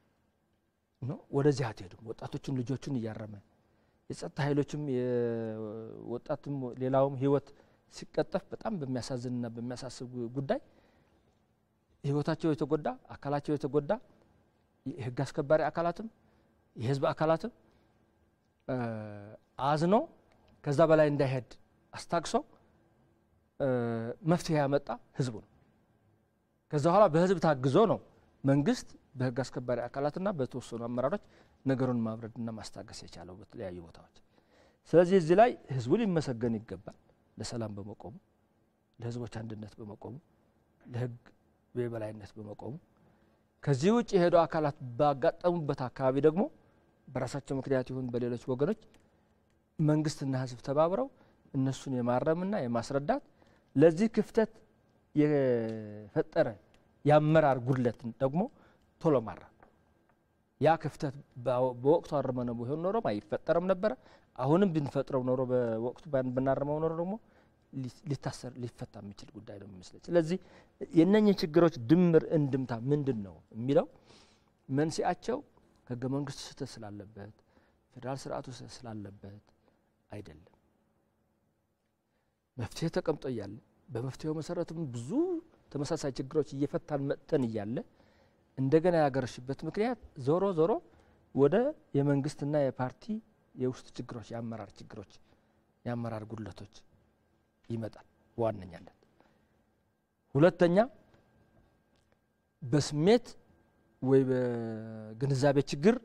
ወደዚህ አትሄዱም። ወጣቶችን ልጆችን እያረመ የጸጥታ ኃይሎችም የወጣቱም ሌላውም ህይወት ሲቀጠፍ በጣም በሚያሳዝንና በሚያሳስብ ጉዳይ ህይወታቸው የተጎዳ አካላቸው የተጎዳ የህግ አስከባሪ አካላትም የህዝብ አካላትም አዝኖ ከዛ በላይ እንዳይሄድ አስታግሶ መፍትሄ ያመጣ ህዝቡ ነው። ከዛ በኋላ በህዝብ ታግዞ ነው መንግስት በህግ አስከባሪ አካላትና በተወሰኑ አመራሮች ነገሩን ማብረድና ማስታገስ የቻለው በተለያዩ ቦታዎች። ስለዚህ እዚህ ላይ ህዝቡ ሊመሰገን ይገባል ለሰላም በመቆሙ፣ ለህዝቦች አንድነት በመቆሙ፣ ለህግ የበላይነት በመቆሙ። ከዚህ ውጭ የሄዱ አካላት ባጋጠሙበት አካባቢ ደግሞ በራሳቸው ምክንያት ይሁን በሌሎች ወገኖች መንግስትና ህዝብ ተባብረው እነሱን የማረምና የማስረዳት ለዚህ ክፍተት የፈጠረ የአመራር ጉድለትን ደግሞ ቶሎ ማረም። ያ ክፍተት በወቅቱ አርመነው ቢሆን ኖሮ አይፈጠርም ነበር። አሁንም ብንፈጥረው ኖሮ በወቅቱ ብናርመው ኖሮ ደግሞ ሊታሰር ሊፈታ የሚችል ጉዳይ ነው የሚመስለኝ። ስለዚህ የነኚህ ችግሮች ድምር እንድምታ ምንድነው የሚለው መንስኤያቸው ህገ መንግስቱ ስህተት ስላለበት ፌደራል ስርዓቱ ስህተት ስላለበት አይደለም። መፍትሄ ተቀምጦ እያለ በመፍትሄው መሰረትም ብዙ ተመሳሳይ ችግሮች እየፈታን መጥተን እያለ እንደገና ያገረሽበት ምክንያት ዞሮ ዞሮ ወደ የመንግስትና የፓርቲ የውስጥ ችግሮች የአመራር ችግሮች የአመራር ጉድለቶች ይመጣል በዋነኛነት። ሁለተኛ በስሜት ወይ በግንዛቤ ችግር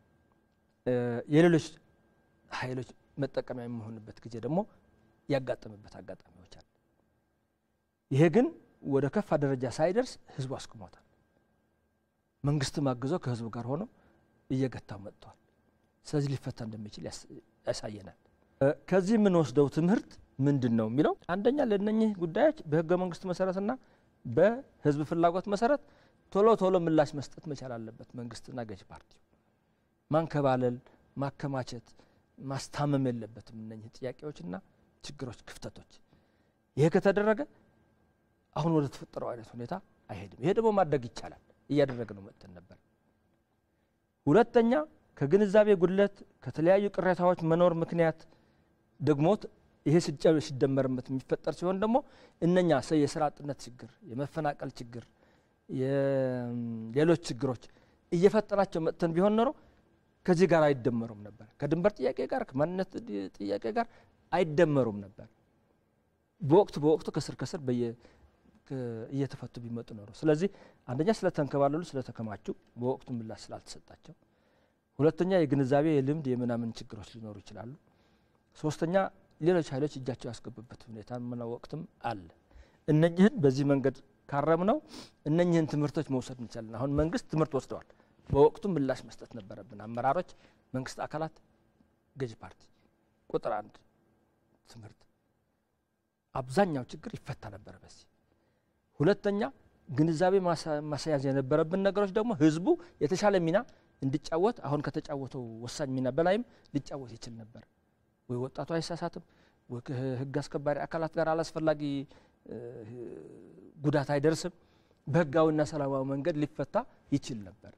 የሌሎች ኃይሎች መጠቀሚያ የሚሆንበት ጊዜ ደግሞ ያጋጠመበት አጋጣሚዎች አሉ። ይሄ ግን ወደ ከፋ ደረጃ ሳይደርስ ህዝቡ አስቆሞታል። መንግስትም አግዞ ከህዝቡ ጋር ሆኖ እየገታው መጥቷል። ስለዚህ ሊፈታ እንደሚችል ያሳየናል። ከዚህ ምን ወስደው ትምህርት ምንድነው የሚለው አንደኛ ለነኚህ ጉዳዮች በህገ መንግስቱ መሰረትና በህዝብ ፍላጎት መሰረት ቶሎ ምላሽ መስጠት መቻል አለበት መንግስትና ገዥ ፓርቲው። ማንከባለል፣ ማከማቸት፣ ማስታመም የለበትም እነኚህ ጥያቄዎችና ችግሮች፣ ክፍተቶች። ይሄ ከተደረገ አሁን ወደ ተፈጠረው አይነት ሁኔታ አይሄድም። ይሄ ደግሞ ማድረግ ይቻላል፣ እያደረግነው መጥተን ነበር። ሁለተኛ ከግንዛቤ ጉድለት ከተለያዩ ቅሬታዎች መኖር ምክንያት ደግሞ ይሄ ሲደመርበት የሚፈጠር ሲሆን ደግሞ እነኛ የስራ አጥነት ችግር፣ የመፈናቀል ችግር፣ የሌሎች ችግሮች እየፈጠራቸው መጥተን ቢሆን ኖሮ ከዚህ ጋር አይደመሩም ነበር። ከድንበር ጥያቄ ጋር ከማንነት ጥያቄ ጋር አይደመሩም ነበር። በወቅቱ ከስር እየተፈቱ ቢመጡ ኖሮ። ስለዚህ አንደኛ ስለተንከባለሉ ስለተከማቹ በወቅቱ ምላሽ ስላልተሰጣቸው፣ ሁለተኛ የግንዛቤ የልምድ የምናምን ችግሮች ሊኖሩ ይችላሉ። ሶስተኛ ሌሎች ኃይሎች እጃቸው ያስገቡበት ሁኔታ ምን ወቅትም አለ። እነኚህን በዚህ መንገድ ካረምነው እነኚህን ትምህርቶች መውሰድ እንችላለን። አሁን መንግስት ትምህርት ወስደዋል። በወቅቱ ምላሽ መስጠት ነበረብን። አመራሮች፣ መንግስት አካላት፣ ገዥ ፓርቲ። ቁጥር 1 ትምህርት አብዛኛው ችግር ይፈታ ነበር በዚህ። ሁለተኛ ግንዛቤ ማስያዝ የነበረብን ነገሮች ደግሞ ህዝቡ የተሻለ ሚና እንዲጫወት አሁን ከተጫወተው ወሳኝ ሚና በላይም ሊጫወት ይችል ነበር። ወይ ወጣቱ አይሳሳትም፣ ወይ ህግ አስከባሪ አካላት ጋር አላስፈላጊ ጉዳት አይደርስም፣ በህጋዊና ሰላማዊ መንገድ ሊፈታ ይችል ነበር።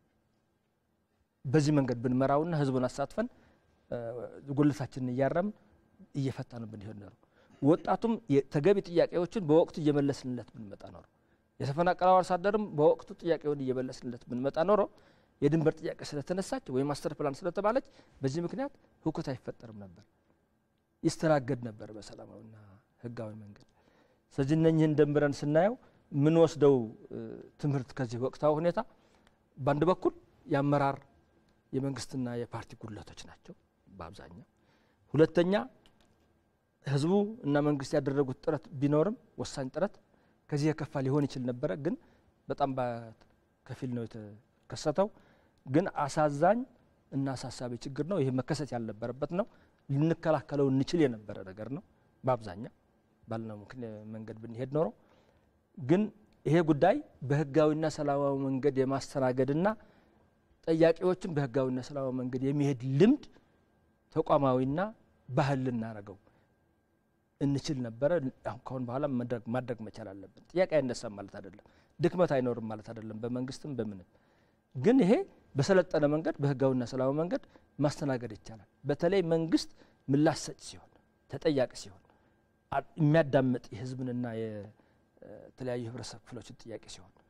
በዚህ መንገድ ብንመራውና ህዝቡን አሳትፈን ጉልታችንን እያረምን እየፈታን ብንሄድ ነው። ወጣቱም ተገቢ ጥያቄዎችን በወቅቱ እየመለስንለት ብንመጣ ነው። የተፈናቀለው አርሶ አደርም በወቅቱ ጥያቄውን እየመለስንለት ብንመጣ ነው። የድንበር ጥያቄ ስለተነሳች ወይ ማስተር ፕላን ስለተባለች በዚህ ምክንያት ሁከት አይፈጠርም ነበር፣ ይስተናገድ ነበር በሰላማዊና ህጋዊ መንገድ። ስለዚህ እነኚህን ደምረን ስናየው ምን ወስደው ትምህርት ከዚህ ወቅታዊ ሁኔታ በአንድ በኩል የአመራር የመንግስትና የፓርቲ ጉድለቶች ናቸው በአብዛኛው። ሁለተኛ ህዝቡ እና መንግስት ያደረጉት ጥረት ቢኖርም ወሳኝ ጥረት ከዚህ የከፋ ሊሆን ይችል ነበር፣ ግን በጣም በከፊል ነው የተከሰተው። ግን አሳዛኝ እና አሳሳቢ ችግር ነው። ይሄ መከሰት ያልነበረበት ነው። ልንከላከለው እንችል የነበረ ነገር ነው በአብዛኛው ባልነው መንገድ ብንሄድ ኖሮ። ግን ይሄ ጉዳይ በህጋዊና ሰላማዊ መንገድ የማስተናገድና ጥያቄዎችን በህጋዊና ሰላማዊ መንገድ የሚሄድ ልምድ ተቋማዊና ባህል ልናረገው እንችል ነበር። አሁን በኋላ ማድረግ መቻል አለብን። ጥያቄ አይነሳም ማለት አይደለም፣ ድክመት አይኖርም ማለት አይደለም በመንግስትም በምንም። ግን ይሄ በሰለጠነ መንገድ በህጋዊና ሰላማዊ መንገድ ማስተናገድ ይቻላል። በተለይ መንግስት ምላሽ ሰጭ ሲሆን፣ ተጠያቂ ሲሆን፣ የሚያዳምጥ የህዝብንና የተለያዩ ህብረተሰብ ክፍሎችን ጥያቄ ሲሆን፣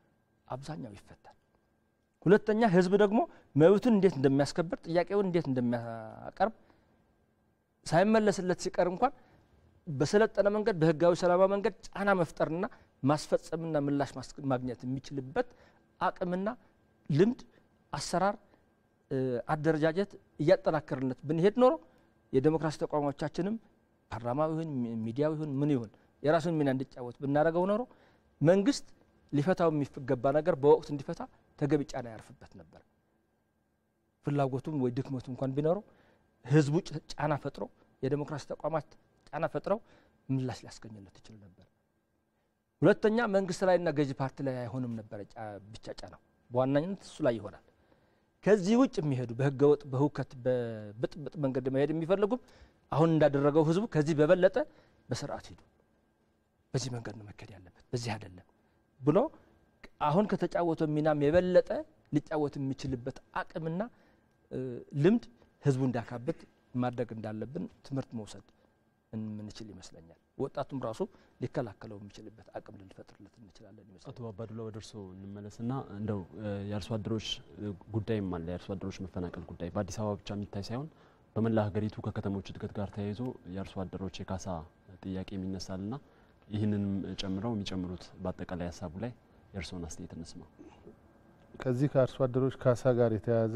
አብዛኛው ይፈታል። ሁለተኛ ህዝብ ደግሞ መብቱን እንዴት እንደሚያስከብር ጥያቄውን እንዴት እንደሚያቀርብ ሳይመለስለት ሲቀር እንኳን በሰለጠነ መንገድ በህጋዊ ሰላማዊ መንገድ ጫና መፍጠርና ማስፈጸምና ምላሽ ማግኘት የሚችልበት አቅምና ልምድ አሰራር አደረጃጀት እያጠናከርነት ብንሄድ ኖሮ የዲሞክራሲ ተቋሞቻችንም ፓርላማው ይሁን ሚዲያው ይሁን ምን ይሁን የራሱን ሚና እንዲጫወት ብናረጋው ኖሮ መንግስት ሊፈታው የሚገባ ነገር በወቅቱ እንዲፈታ ተገቢ ጫና ያርፍበት ነበር። ፍላጎቱም ወይ ድክመቱም እንኳን ቢኖረው ህዝቡ ጫና ፈጥሮ የዲሞክራሲ ተቋማት ጫና ፈጥረው ምላሽ ሊያስገኝለት ይችላል ነበር። ሁለተኛ መንግስት ላይና ገዢ ፓርቲ ላይ አይሆንም ነበር ብቻ ጫናው በዋናነት እሱ ላይ ይሆናል። ከዚህ ውጭ የሚሄዱ በህገወጥ በሁከት በብጥብጥ መንገድ መሄድ የሚፈልጉ አሁን እንዳደረገው ህዝቡ ከዚህ በበለጠ በስርዓት ሄዱ በዚህ መንገድ ነው መከድ ያለበት በዚህ አይደለም ብሎ አሁን ከተጫወተው ሚናም የበለጠ ሊጫወት የሚችልበት አቅምና ልምድ ህዝቡ እንዳካበት ማድረግ እንዳለብን ትምህርት መውሰድ እንችል ይመስለኛል። ወጣቱም ራሱ ሊከላከለው የሚችልበት አቅም ልንፈጥርለት እንችላለን ይመስላል። አቶ አባዱላ ወደርሶ እንመለስና እንደው የአርሶ አደሮች ጉዳይም አለ። የአርሶ አደሮች መፈናቀል ጉዳይ በአዲስ አበባ ብቻ የሚታይ ሳይሆን በመላ ሀገሪቱ ከከተሞች እድገት ጋር ተያይዞ የአርሶ አደሮች የካሳ ጥያቄ የሚነሳልና ይህንንም ጨምረው የሚጨምሩት በአጠቃላይ ሀሳቡ ላይ የእርስዎን አስተያየት እንስማ። ከዚህ ከአርሶ አደሮች ካሳ ጋር የተያያዘ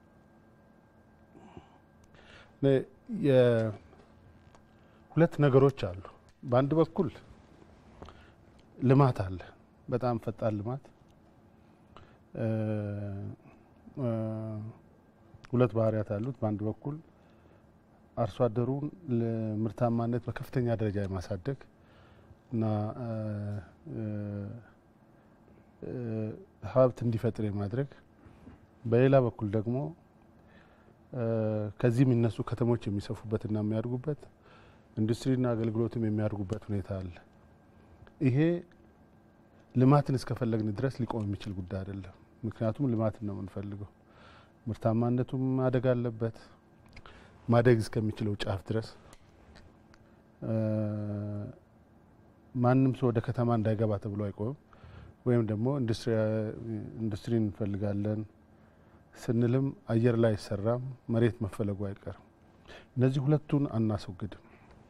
ሁለት ነገሮች አሉ። በአንድ በኩል ልማት አለ፣ በጣም ፈጣን ልማት። ሁለት ባህሪያት አሉት። በአንድ በኩል አርሶ አደሩን ለምርታማነት በከፍተኛ ደረጃ የማሳደግ እና ሀብት እንዲፈጥር የማድረግ፣ በሌላ በኩል ደግሞ ከዚህ የሚነሱ ከተሞች የሚሰፉበትና የሚያድጉበት ኢንዱስትሪና አገልግሎትም የሚያድጉበት ሁኔታ አለ። ይሄ ልማትን እስከፈለግን ድረስ ሊቆም የሚችል ጉዳይ አይደለም። ምክንያቱም ልማትን ነው የምንፈልገው። ምርታማነቱም ማደግ አለበት፣ ማደግ እስከሚችለው ጫፍ ድረስ። ማንም ሰው ወደ ከተማ እንዳይገባ ተብሎ አይቆምም። ወይም ደግሞ ኢንዱስትሪ እንፈልጋለን ስንልም አየር ላይ አይሰራም፣ መሬት መፈለጉ አይቀርም። እነዚህ ሁለቱን አናስወግድም።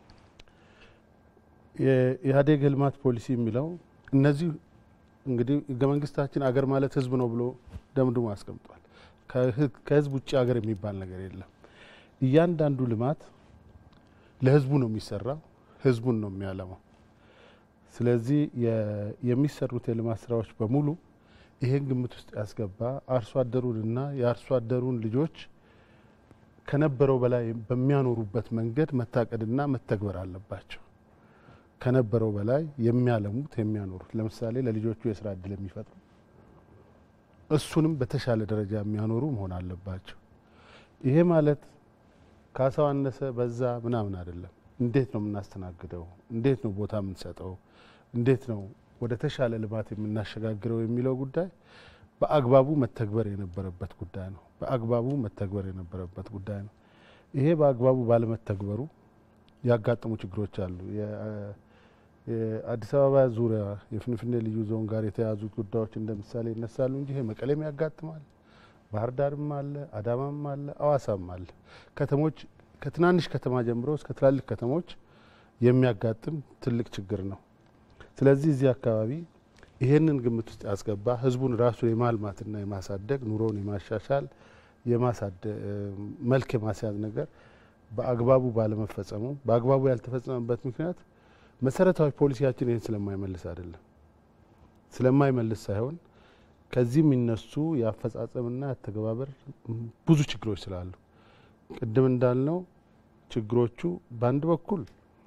የኢህአዴግ ልማት ፖሊሲ የሚለው እነዚህ እንግዲህ ህገ መንግስታችን አገር ማለት ህዝብ ነው ብሎ ደምድሞ አስቀምጧል። ከህዝብ ውጭ አገር የሚባል ነገር የለም። እያንዳንዱ ልማት ለህዝቡ ነው የሚሰራው፣ ህዝቡን ነው የሚያለማው። ስለዚህ የሚሰሩት የልማት ስራዎች በሙሉ ይሄን ግምት ውስጥ ያስገባ አርሶ አደሩንና የአርሶ አደሩን ልጆች ከነበረው በላይ በሚያኖሩበት መንገድ መታቀድና መተግበር አለባቸው። ከነበረው በላይ የሚያለሙት የሚያኖሩት፣ ለምሳሌ ለልጆቹ የስራ እድል የሚፈጥሩ እሱንም በተሻለ ደረጃ የሚያኖሩ መሆን አለባቸው። ይሄ ማለት ካሳው አነሰ በዛ ምናምን አይደለም። እንዴት ነው የምናስተናግደው? እንዴት ነው ቦታ የምንሰጠው? እንዴት ነው ወደ ተሻለ ልማት የምናሸጋግረው የሚለው ጉዳይ በአግባቡ መተግበር የነበረበት ጉዳይ ነው። በአግባቡ መተግበር የነበረበት ጉዳይ ነው። ይሄ በአግባቡ ባለመተግበሩ ያጋጠሙ ችግሮች አሉ። የአዲስ አበባ ዙሪያ የፍንፍኔ ልዩ ዞን ጋር የተያዙት ጉዳዮች እንደምሳሌ ይነሳሉ እንጂ ይሄ መቀሌም ያጋጥማል፣ ባህር ዳርም አለ፣ አዳማም አለ፣ አዋሳም አለ። ከተሞች ከትናንሽ ከተማ ጀምሮ እስከ ትላልቅ ከተሞች የሚያጋጥም ትልቅ ችግር ነው። ስለዚህ እዚህ አካባቢ ይሄንን ግምት ውስጥ ያስገባ ህዝቡን ራሱን የማልማትና የማሳደግ ኑሮውን የማሻሻል መልክ የማስያዝ ነገር በአግባቡ ባለመፈጸሙ፣ በአግባቡ ያልተፈጸመበት ምክንያት መሰረታዊ ፖሊሲያችን ይህን ስለማይመልስ አይደለም። ስለማይመልስ ሳይሆን ከዚህ የሚነሱ የአፈጻጸምና ያተገባበር ብዙ ችግሮች ስላሉ ቅድም እንዳልነው ችግሮቹ በአንድ በኩል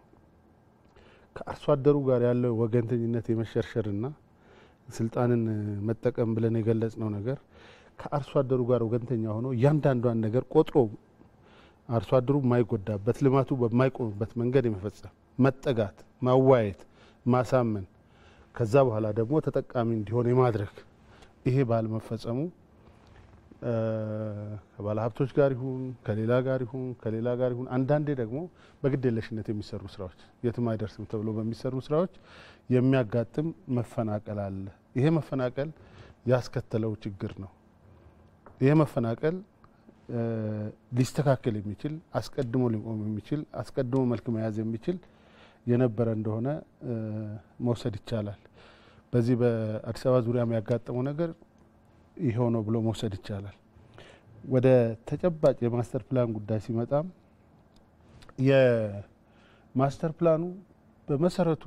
ከአርሶ አደሩ ጋር ያለው ወገንተኝነት የመሸርሸርና ስልጣንን መጠቀም ብለን የገለጽነው ነገር ከአርሶ አደሩ ጋር ወገንተኛ ሆኖ እያንዳንዷን ነገር ቆጥሮ አርሶ አደሩ የማይጎዳበት ልማቱ በማይቆምበት መንገድ የመፈጸም መጠጋት፣ ማዋየት፣ ማሳመን ከዛ በኋላ ደግሞ ተጠቃሚ እንዲሆን የማድረግ ይሄ ባለመፈጸሙ ከባለ ሀብቶች ጋር ይሁን ከሌላ ጋር ይሁን አንዳንዴ ደግሞ በግዴለሽነት የሚሰሩ ስራዎች የትም አይደርስም ተብሎ በሚሰሩ ስራዎች የሚያጋጥም መፈናቀል አለ። ይሄ መፈናቀል ያስከተለው ችግር ነው። ይሄ መፈናቀል ሊስተካከል የሚችል አስቀድሞ ሊቆም የሚችል አስቀድሞ መልክ መያዝ የሚችል የነበረ እንደሆነ መውሰድ ይቻላል። በዚህ በአዲስ አበባ ዙሪያ የሚያጋጥመው ነገር ይሄው ነው ብሎ መውሰድ ይቻላል። ወደ ተጨባጭ የማስተር ፕላን ጉዳይ ሲመጣም የማስተር ፕላኑ በመሰረቱ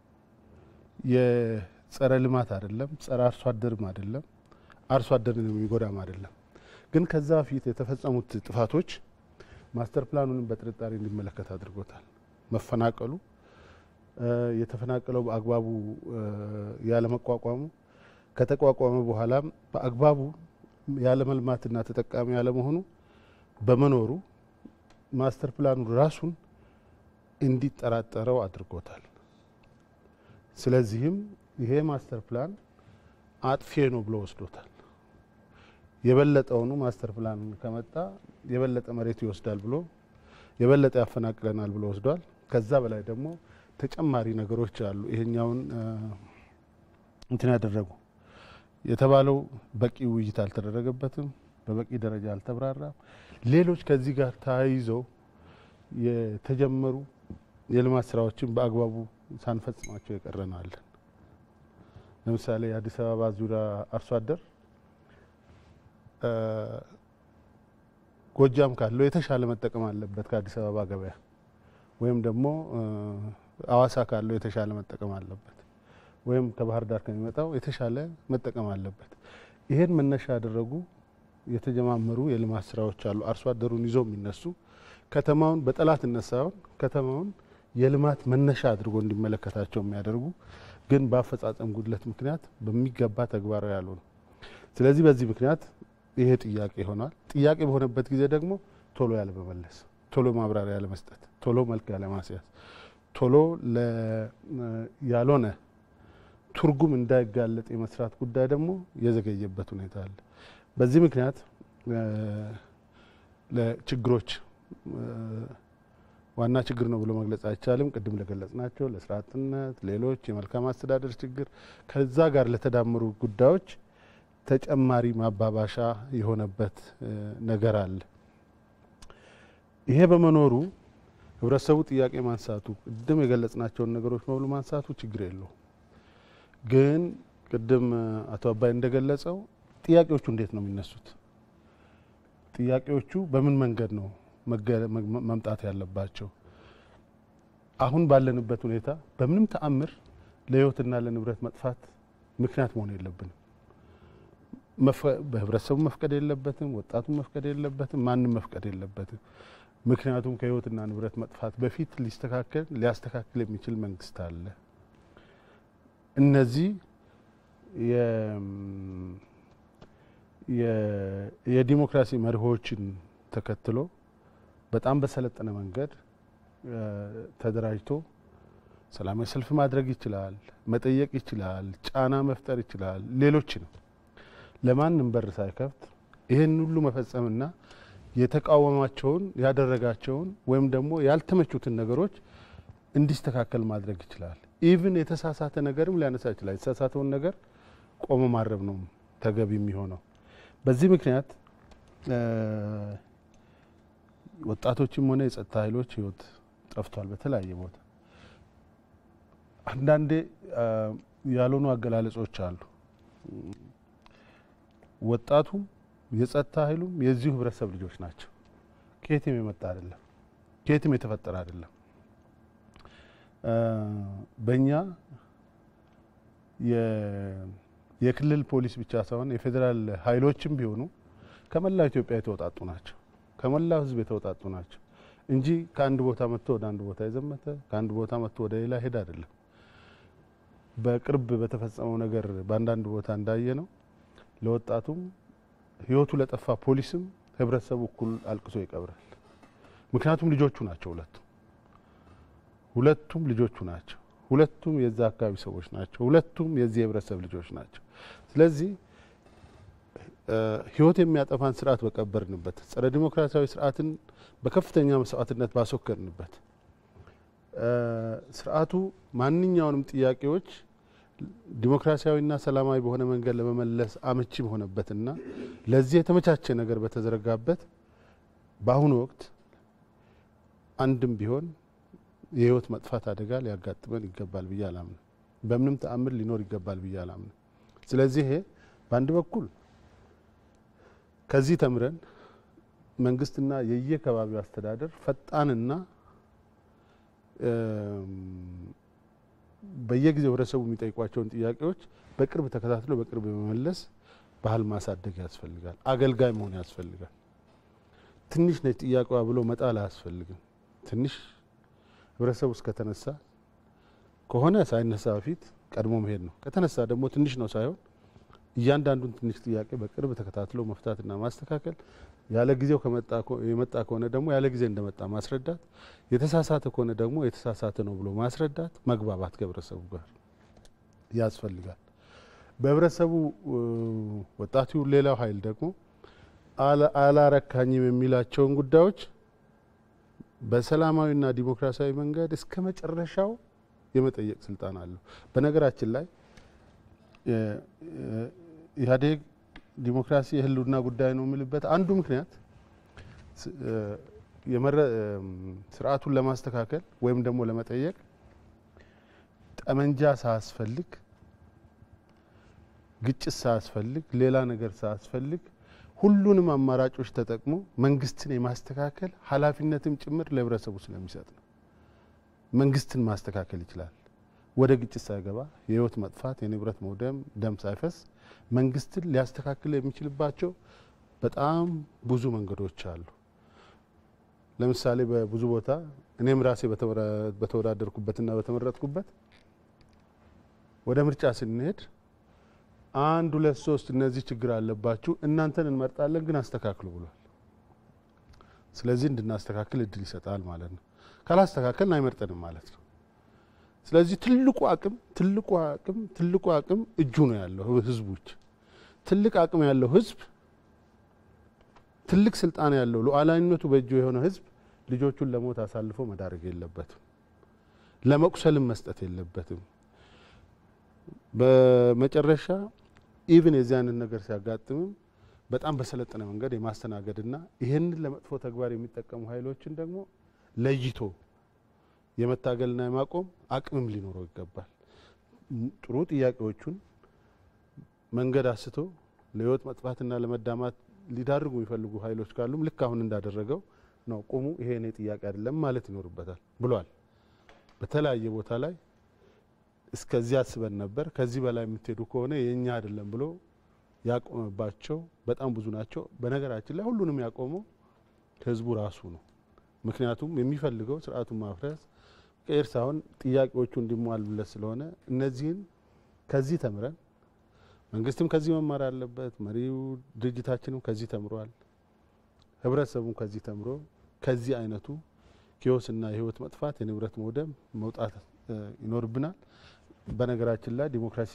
የጸረ ልማት አይደለም፣ ጸረ አርሶ አደርም አይደለም፣ አርሶ አደርን የሚጎዳም አይደለም። ግን ከዛ በፊት የተፈጸሙት ጥፋቶች ማስተር ፕላኑንም በጥርጣሬ እንዲመለከት አድርጎታል። መፈናቀሉ፣ የተፈናቀለው በአግባቡ ያለመቋቋሙ፣ ከተቋቋመ በኋላም በአግባቡ ያለመልማትና ተጠቃሚ ያለመሆኑ በመኖሩ ማስተር ፕላኑ ራሱን እንዲጠራጠረው አድርጎታል። ስለዚህም ይሄ ማስተር ፕላን አጥፊ ነው ብሎ ወስዶታል። የበለጠውኑ ማስተር ፕላን ከመጣ የበለጠ መሬት ይወስዳል ብሎ የበለጠ ያፈናቅለናል ብሎ ወስዷል። ከዛ በላይ ደግሞ ተጨማሪ ነገሮች አሉ። ይሄኛውን እንትን ያደረጉ የተባለው በቂ ውይይት አልተደረገበትም፣ በበቂ ደረጃ አልተብራራም። ሌሎች ከዚህ ጋር ተያይዘው የተጀመሩ የልማት ስራዎችን በአግባቡ ሳንፈጽማቸው የቀረናለን። ለምሳሌ የአዲስ አበባ ዙሪያ አርሶ አደር ጎጃም ካለው የተሻለ መጠቀም አለበት ከአዲስ አበባ ገበያ፣ ወይም ደግሞ አዋሳ ካለው የተሻለ መጠቀም አለበት፣ ወይም ከባህር ዳር ከሚመጣው የተሻለ መጠቀም አለበት። ይሄን መነሻ ያደረጉ የተጀማመሩ የልማት ስራዎች አሉ። አርሶ አደሩን ይዘው የሚነሱ ከተማውን በጠላትነት ሳይሆን ከተማውን የልማት መነሻ አድርጎ እንዲመለከታቸው የሚያደርጉ ግን በአፈጻጸም ጉድለት ምክንያት በሚገባ ተግባራዊ ያልሆኑ። ስለዚህ በዚህ ምክንያት ይሄ ጥያቄ ሆኗል። ጥያቄ በሆነበት ጊዜ ደግሞ ቶሎ ያለመመለስ፣ ቶሎ ማብራሪያ ያለመስጠት፣ ቶሎ መልክ ያለማስያዝ፣ ቶሎ ያልሆነ ትርጉም እንዳይጋለጥ የመስራት ጉዳይ ደግሞ የዘገየበት ሁኔታ አለ። በዚህ ምክንያት ለችግሮች ዋና ችግር ነው ብሎ መግለጽ አይቻልም። ቅድም ለገለጽናቸው ለስራ አጥነት፣ ሌሎች የመልካም አስተዳደር ችግር ከዛ ጋር ለተዳመሩ ጉዳዮች ተጨማሪ ማባባሻ የሆነበት ነገር አለ። ይሄ በመኖሩ ህብረተሰቡ ጥያቄ ማንሳቱ ቅድም የገለጽናቸውን ነገሮች በሙሉ ማንሳቱ ችግር የለው። ግን ቅድም አቶ አባይ እንደገለጸው ጥያቄዎቹ እንዴት ነው የሚነሱት? ጥያቄዎቹ በምን መንገድ ነው መምጣት ያለባቸው? አሁን ባለንበት ሁኔታ በምንም ተአምር ለህይወትና ለንብረት መጥፋት ምክንያት መሆን የለብንም። በህብረተሰቡ መፍቀድ የለበትም፣ ወጣቱ መፍቀድ የለበትም፣ ማንም መፍቀድ የለበትም። ምክንያቱም ከህይወትና ንብረት መጥፋት በፊት ሊያስተካክል የሚችል መንግስት አለ። እነዚህ የዲሞክራሲ መርሆችን ተከትሎ በጣም በሰለጠነ መንገድ ተደራጅቶ ሰላማዊ ሰልፍ ማድረግ ይችላል፣ መጠየቅ ይችላል፣ ጫና መፍጠር ይችላል። ሌሎችንም ለማንም በር ሳይከፍት ይህን ሁሉ መፈጸምና የተቃወማቸውን ያደረጋቸውን ወይም ደግሞ ያልተመቹትን ነገሮች እንዲስተካከል ማድረግ ይችላል። ኢቭን የተሳሳተ ነገርም ሊያነሳ ይችላል። የተሳሳተውን ነገር ቆሞ ማረብ ነው ተገቢ የሚሆነው። በዚህ ምክንያት ወጣቶችም ሆነ የጸጥታ ኃይሎች ህይወት ጠፍቷል በተለያየ ቦታ። አንዳንዴ ያልሆኑ አገላለጾች አሉ። ወጣቱ የጸጥታ ኃይሉም የዚሁ ህብረተሰብ ልጆች ናቸው። ከየትም የመጣ አይደለም፣ ከየትም የተፈጠረ አይደለም። በእኛ የክልል ፖሊስ ብቻ ሳይሆን የፌዴራል ኃይሎችም ቢሆኑ ከመላው ኢትዮጵያ የተወጣጡ ናቸው፣ ከመላው ህዝብ የተወጣጡ ናቸው እንጂ ከአንድ ቦታ መጥቶ ወደ አንድ ቦታ የዘመተ ከአንድ ቦታ መጥቶ ወደ ሌላ ሄድ አይደለም። በቅርብ በተፈጸመው ነገር በአንዳንድ ቦታ እንዳየ ነው ለወጣቱም ህይወቱ ለጠፋ ፖሊስም ህብረተሰቡ እኩል አልቅሶ ይቀብራል። ምክንያቱም ልጆቹ ናቸው። ሁለቱም ልጆቹ ናቸው። ሁለቱም የዛ አካባቢ ሰዎች ናቸው። ሁለቱም የዚህ ህብረተሰብ ልጆች ናቸው። ስለዚህ ህይወት የሚያጠፋን ስርዓት በቀበርንበት፣ ጸረ ዲሞክራሲያዊ ስርዓትን በከፍተኛ መስዋዕትነት ባስወገድንበት፣ ስርዓቱ ማንኛውንም ጥያቄዎች ዲሞክራሲያዊና ሰላማዊ በሆነ መንገድ ለመመለስ አመቺ ሆነበትና ለዚህ የተመቻቸ ነገር በተዘረጋበት በአሁኑ ወቅት አንድም ቢሆን የህይወት መጥፋት አደጋ ሊያጋጥመን ይገባል ብዬ አላምንም። በምንም ተአምር ሊኖር ይገባል ብዬ አላምንም። ስለዚህ በአንድ በኩል ከዚህ ተምረን መንግስትና የየከባቢው አስተዳደር ፈጣንና በየጊዜው ህብረተሰቡ የሚጠይቋቸውን ጥያቄዎች በቅርብ ተከታትሎ በቅርብ በመመለስ ባህል ማሳደግ ያስፈልጋል። አገልጋይ መሆን ያስፈልጋል። ትንሽ ነው ጥያቄዋ ብሎ መጣል አያስፈልግም። ትንሽ ህብረተሰቡ እስከተነሳ ከሆነ ሳይነሳ በፊት ቀድሞ መሄድ ነው። ከተነሳ ደግሞ ትንሽ ነው ሳይሆን እያንዳንዱን ትንሽ ጥያቄ በቅርብ ተከታትሎ መፍታትና ማስተካከል፣ ያለ ጊዜው የመጣ ከሆነ ደግሞ ያለ ጊዜ እንደመጣ ማስረዳት፣ የተሳሳተ ከሆነ ደግሞ የተሳሳተ ነው ብሎ ማስረዳት፣ መግባባት ከህብረተሰቡ ጋር ያስፈልጋል። በህብረተሰቡ ወጣቱ ሌላው ኃይል ደግሞ አላረካኝም የሚላቸውን ጉዳዮች በሰላማዊና ዲሞክራሲያዊ መንገድ እስከ መጨረሻው የመጠየቅ ስልጣን አለው። በነገራችን ላይ ኢህአዴግ ዲሞክራሲ የህልውና ጉዳይ ነው የሚልበት አንዱ ምክንያት ስርዓቱን ለማስተካከል ወይም ደግሞ ለመጠየቅ ጠመንጃ ሳያስፈልግ፣ ግጭት ሳያስፈልግ፣ ሌላ ነገር ሳያስፈልግ ሁሉንም አማራጮች ተጠቅሞ መንግስትን የማስተካከል ኃላፊነትም ጭምር ለህብረተሰቡ ስለሚሰጥ ነው። መንግስትን ማስተካከል ይችላል። ወደ ግጭት ሳይገባ የህይወት መጥፋት፣ የንብረት መውደም፣ ደም ሳይፈስ መንግስትን ሊያስተካክል የሚችልባቸው በጣም ብዙ መንገዶች አሉ። ለምሳሌ በብዙ ቦታ እኔም ራሴ በተወዳደርኩበትና በተመረጥኩበት ወደ ምርጫ ስንሄድ 1 2 3 እነዚህ ችግር አለባችሁ እናንተን እንመርጣለን ግን አስተካክሉ ብሏል። ስለዚህ እንድናስተካክል እድል ይሰጣል ማለት ነው። ካላስተካከልን አይመርጠንም ማለት ነው። ስለዚህ ትልቁ አቅም እጁ ነው ያለው ህዝቦች። ትልቅ አቅም ያለው ህዝብ፣ ትልቅ ስልጣን ያለው ሉዓላዊነቱ በእጁ የሆነ ህዝብ ልጆቹን ለሞት አሳልፎ መዳረግ የለበትም። ለመቁሰልም መስጠት የለበትም። በመጨረሻ ኢቭን የዚህ አይነት ነገር ሲያጋጥምም በጣም በሰለጠነ መንገድ የማስተናገድና ይሄንን ለመጥፎ ተግባር የሚጠቀሙ ኃይሎችን ደግሞ ለይቶ የመታገልና የማቆም አቅምም ሊኖረው ይገባል። ጥሩ ጥያቄዎቹን መንገድ አስቶ ለህይወት መጥፋትና ለመዳማት ሊዳርጉ የሚፈልጉ ኃይሎች ካሉም ልክ አሁን እንዳደረገው ነው ቆሙ፣ ይሄ የኔ ጥያቄ አይደለም ማለት ይኖርበታል ብሏል። በተለያየ ቦታ ላይ እስከዚህ አስበን ነበር፣ ከዚህ በላይ የምትሄዱ ከሆነ የኛ አይደለም ብሎ ያቆመባቸው በጣም ብዙ ናቸው። በነገራችን ላይ ሁሉንም ያቆመው ህዝቡ ራሱ ነው። ምክንያቱም የሚፈልገው ስርዓቱን ማፍረስ ቀይር ሳይሆን ጥያቄዎቹ እንዲሟሉለት ስለሆነ እነዚህን ከዚህ ተምረን መንግስትም ከዚህ መማር አለበት፣ መሪው ድርጅታችንም ከዚህ ተምሯል፣ ህብረተሰቡም ከዚህ ተምሮ ከዚህ አይነቱ ኪዮስና የህይወት መጥፋት የንብረት መውደም መውጣት ይኖርብናል። በነገራችን ላይ ዲሞክራሲ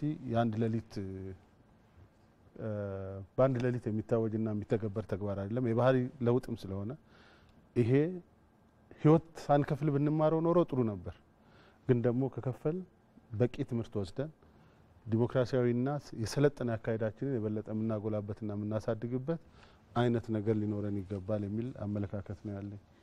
በአንድ ሌሊት የሚታወጅና የሚተገበር ተግባር አይደለም፣ የባህሪ ለውጥም ስለሆነ ይሄ ህይወት ሳንከፍል ብንማረው ኖሮ ጥሩ ነበር። ግን ደግሞ ከከፈል በቂ ትምህርት ወስደን ዲሞክራሲያዊና የሰለጠነ አካሄዳችንን የበለጠ የምናጎላበትና የምናሳድግበት አይነት ነገር ሊኖረን ይገባል የሚል አመለካከት ነው ያለኝ።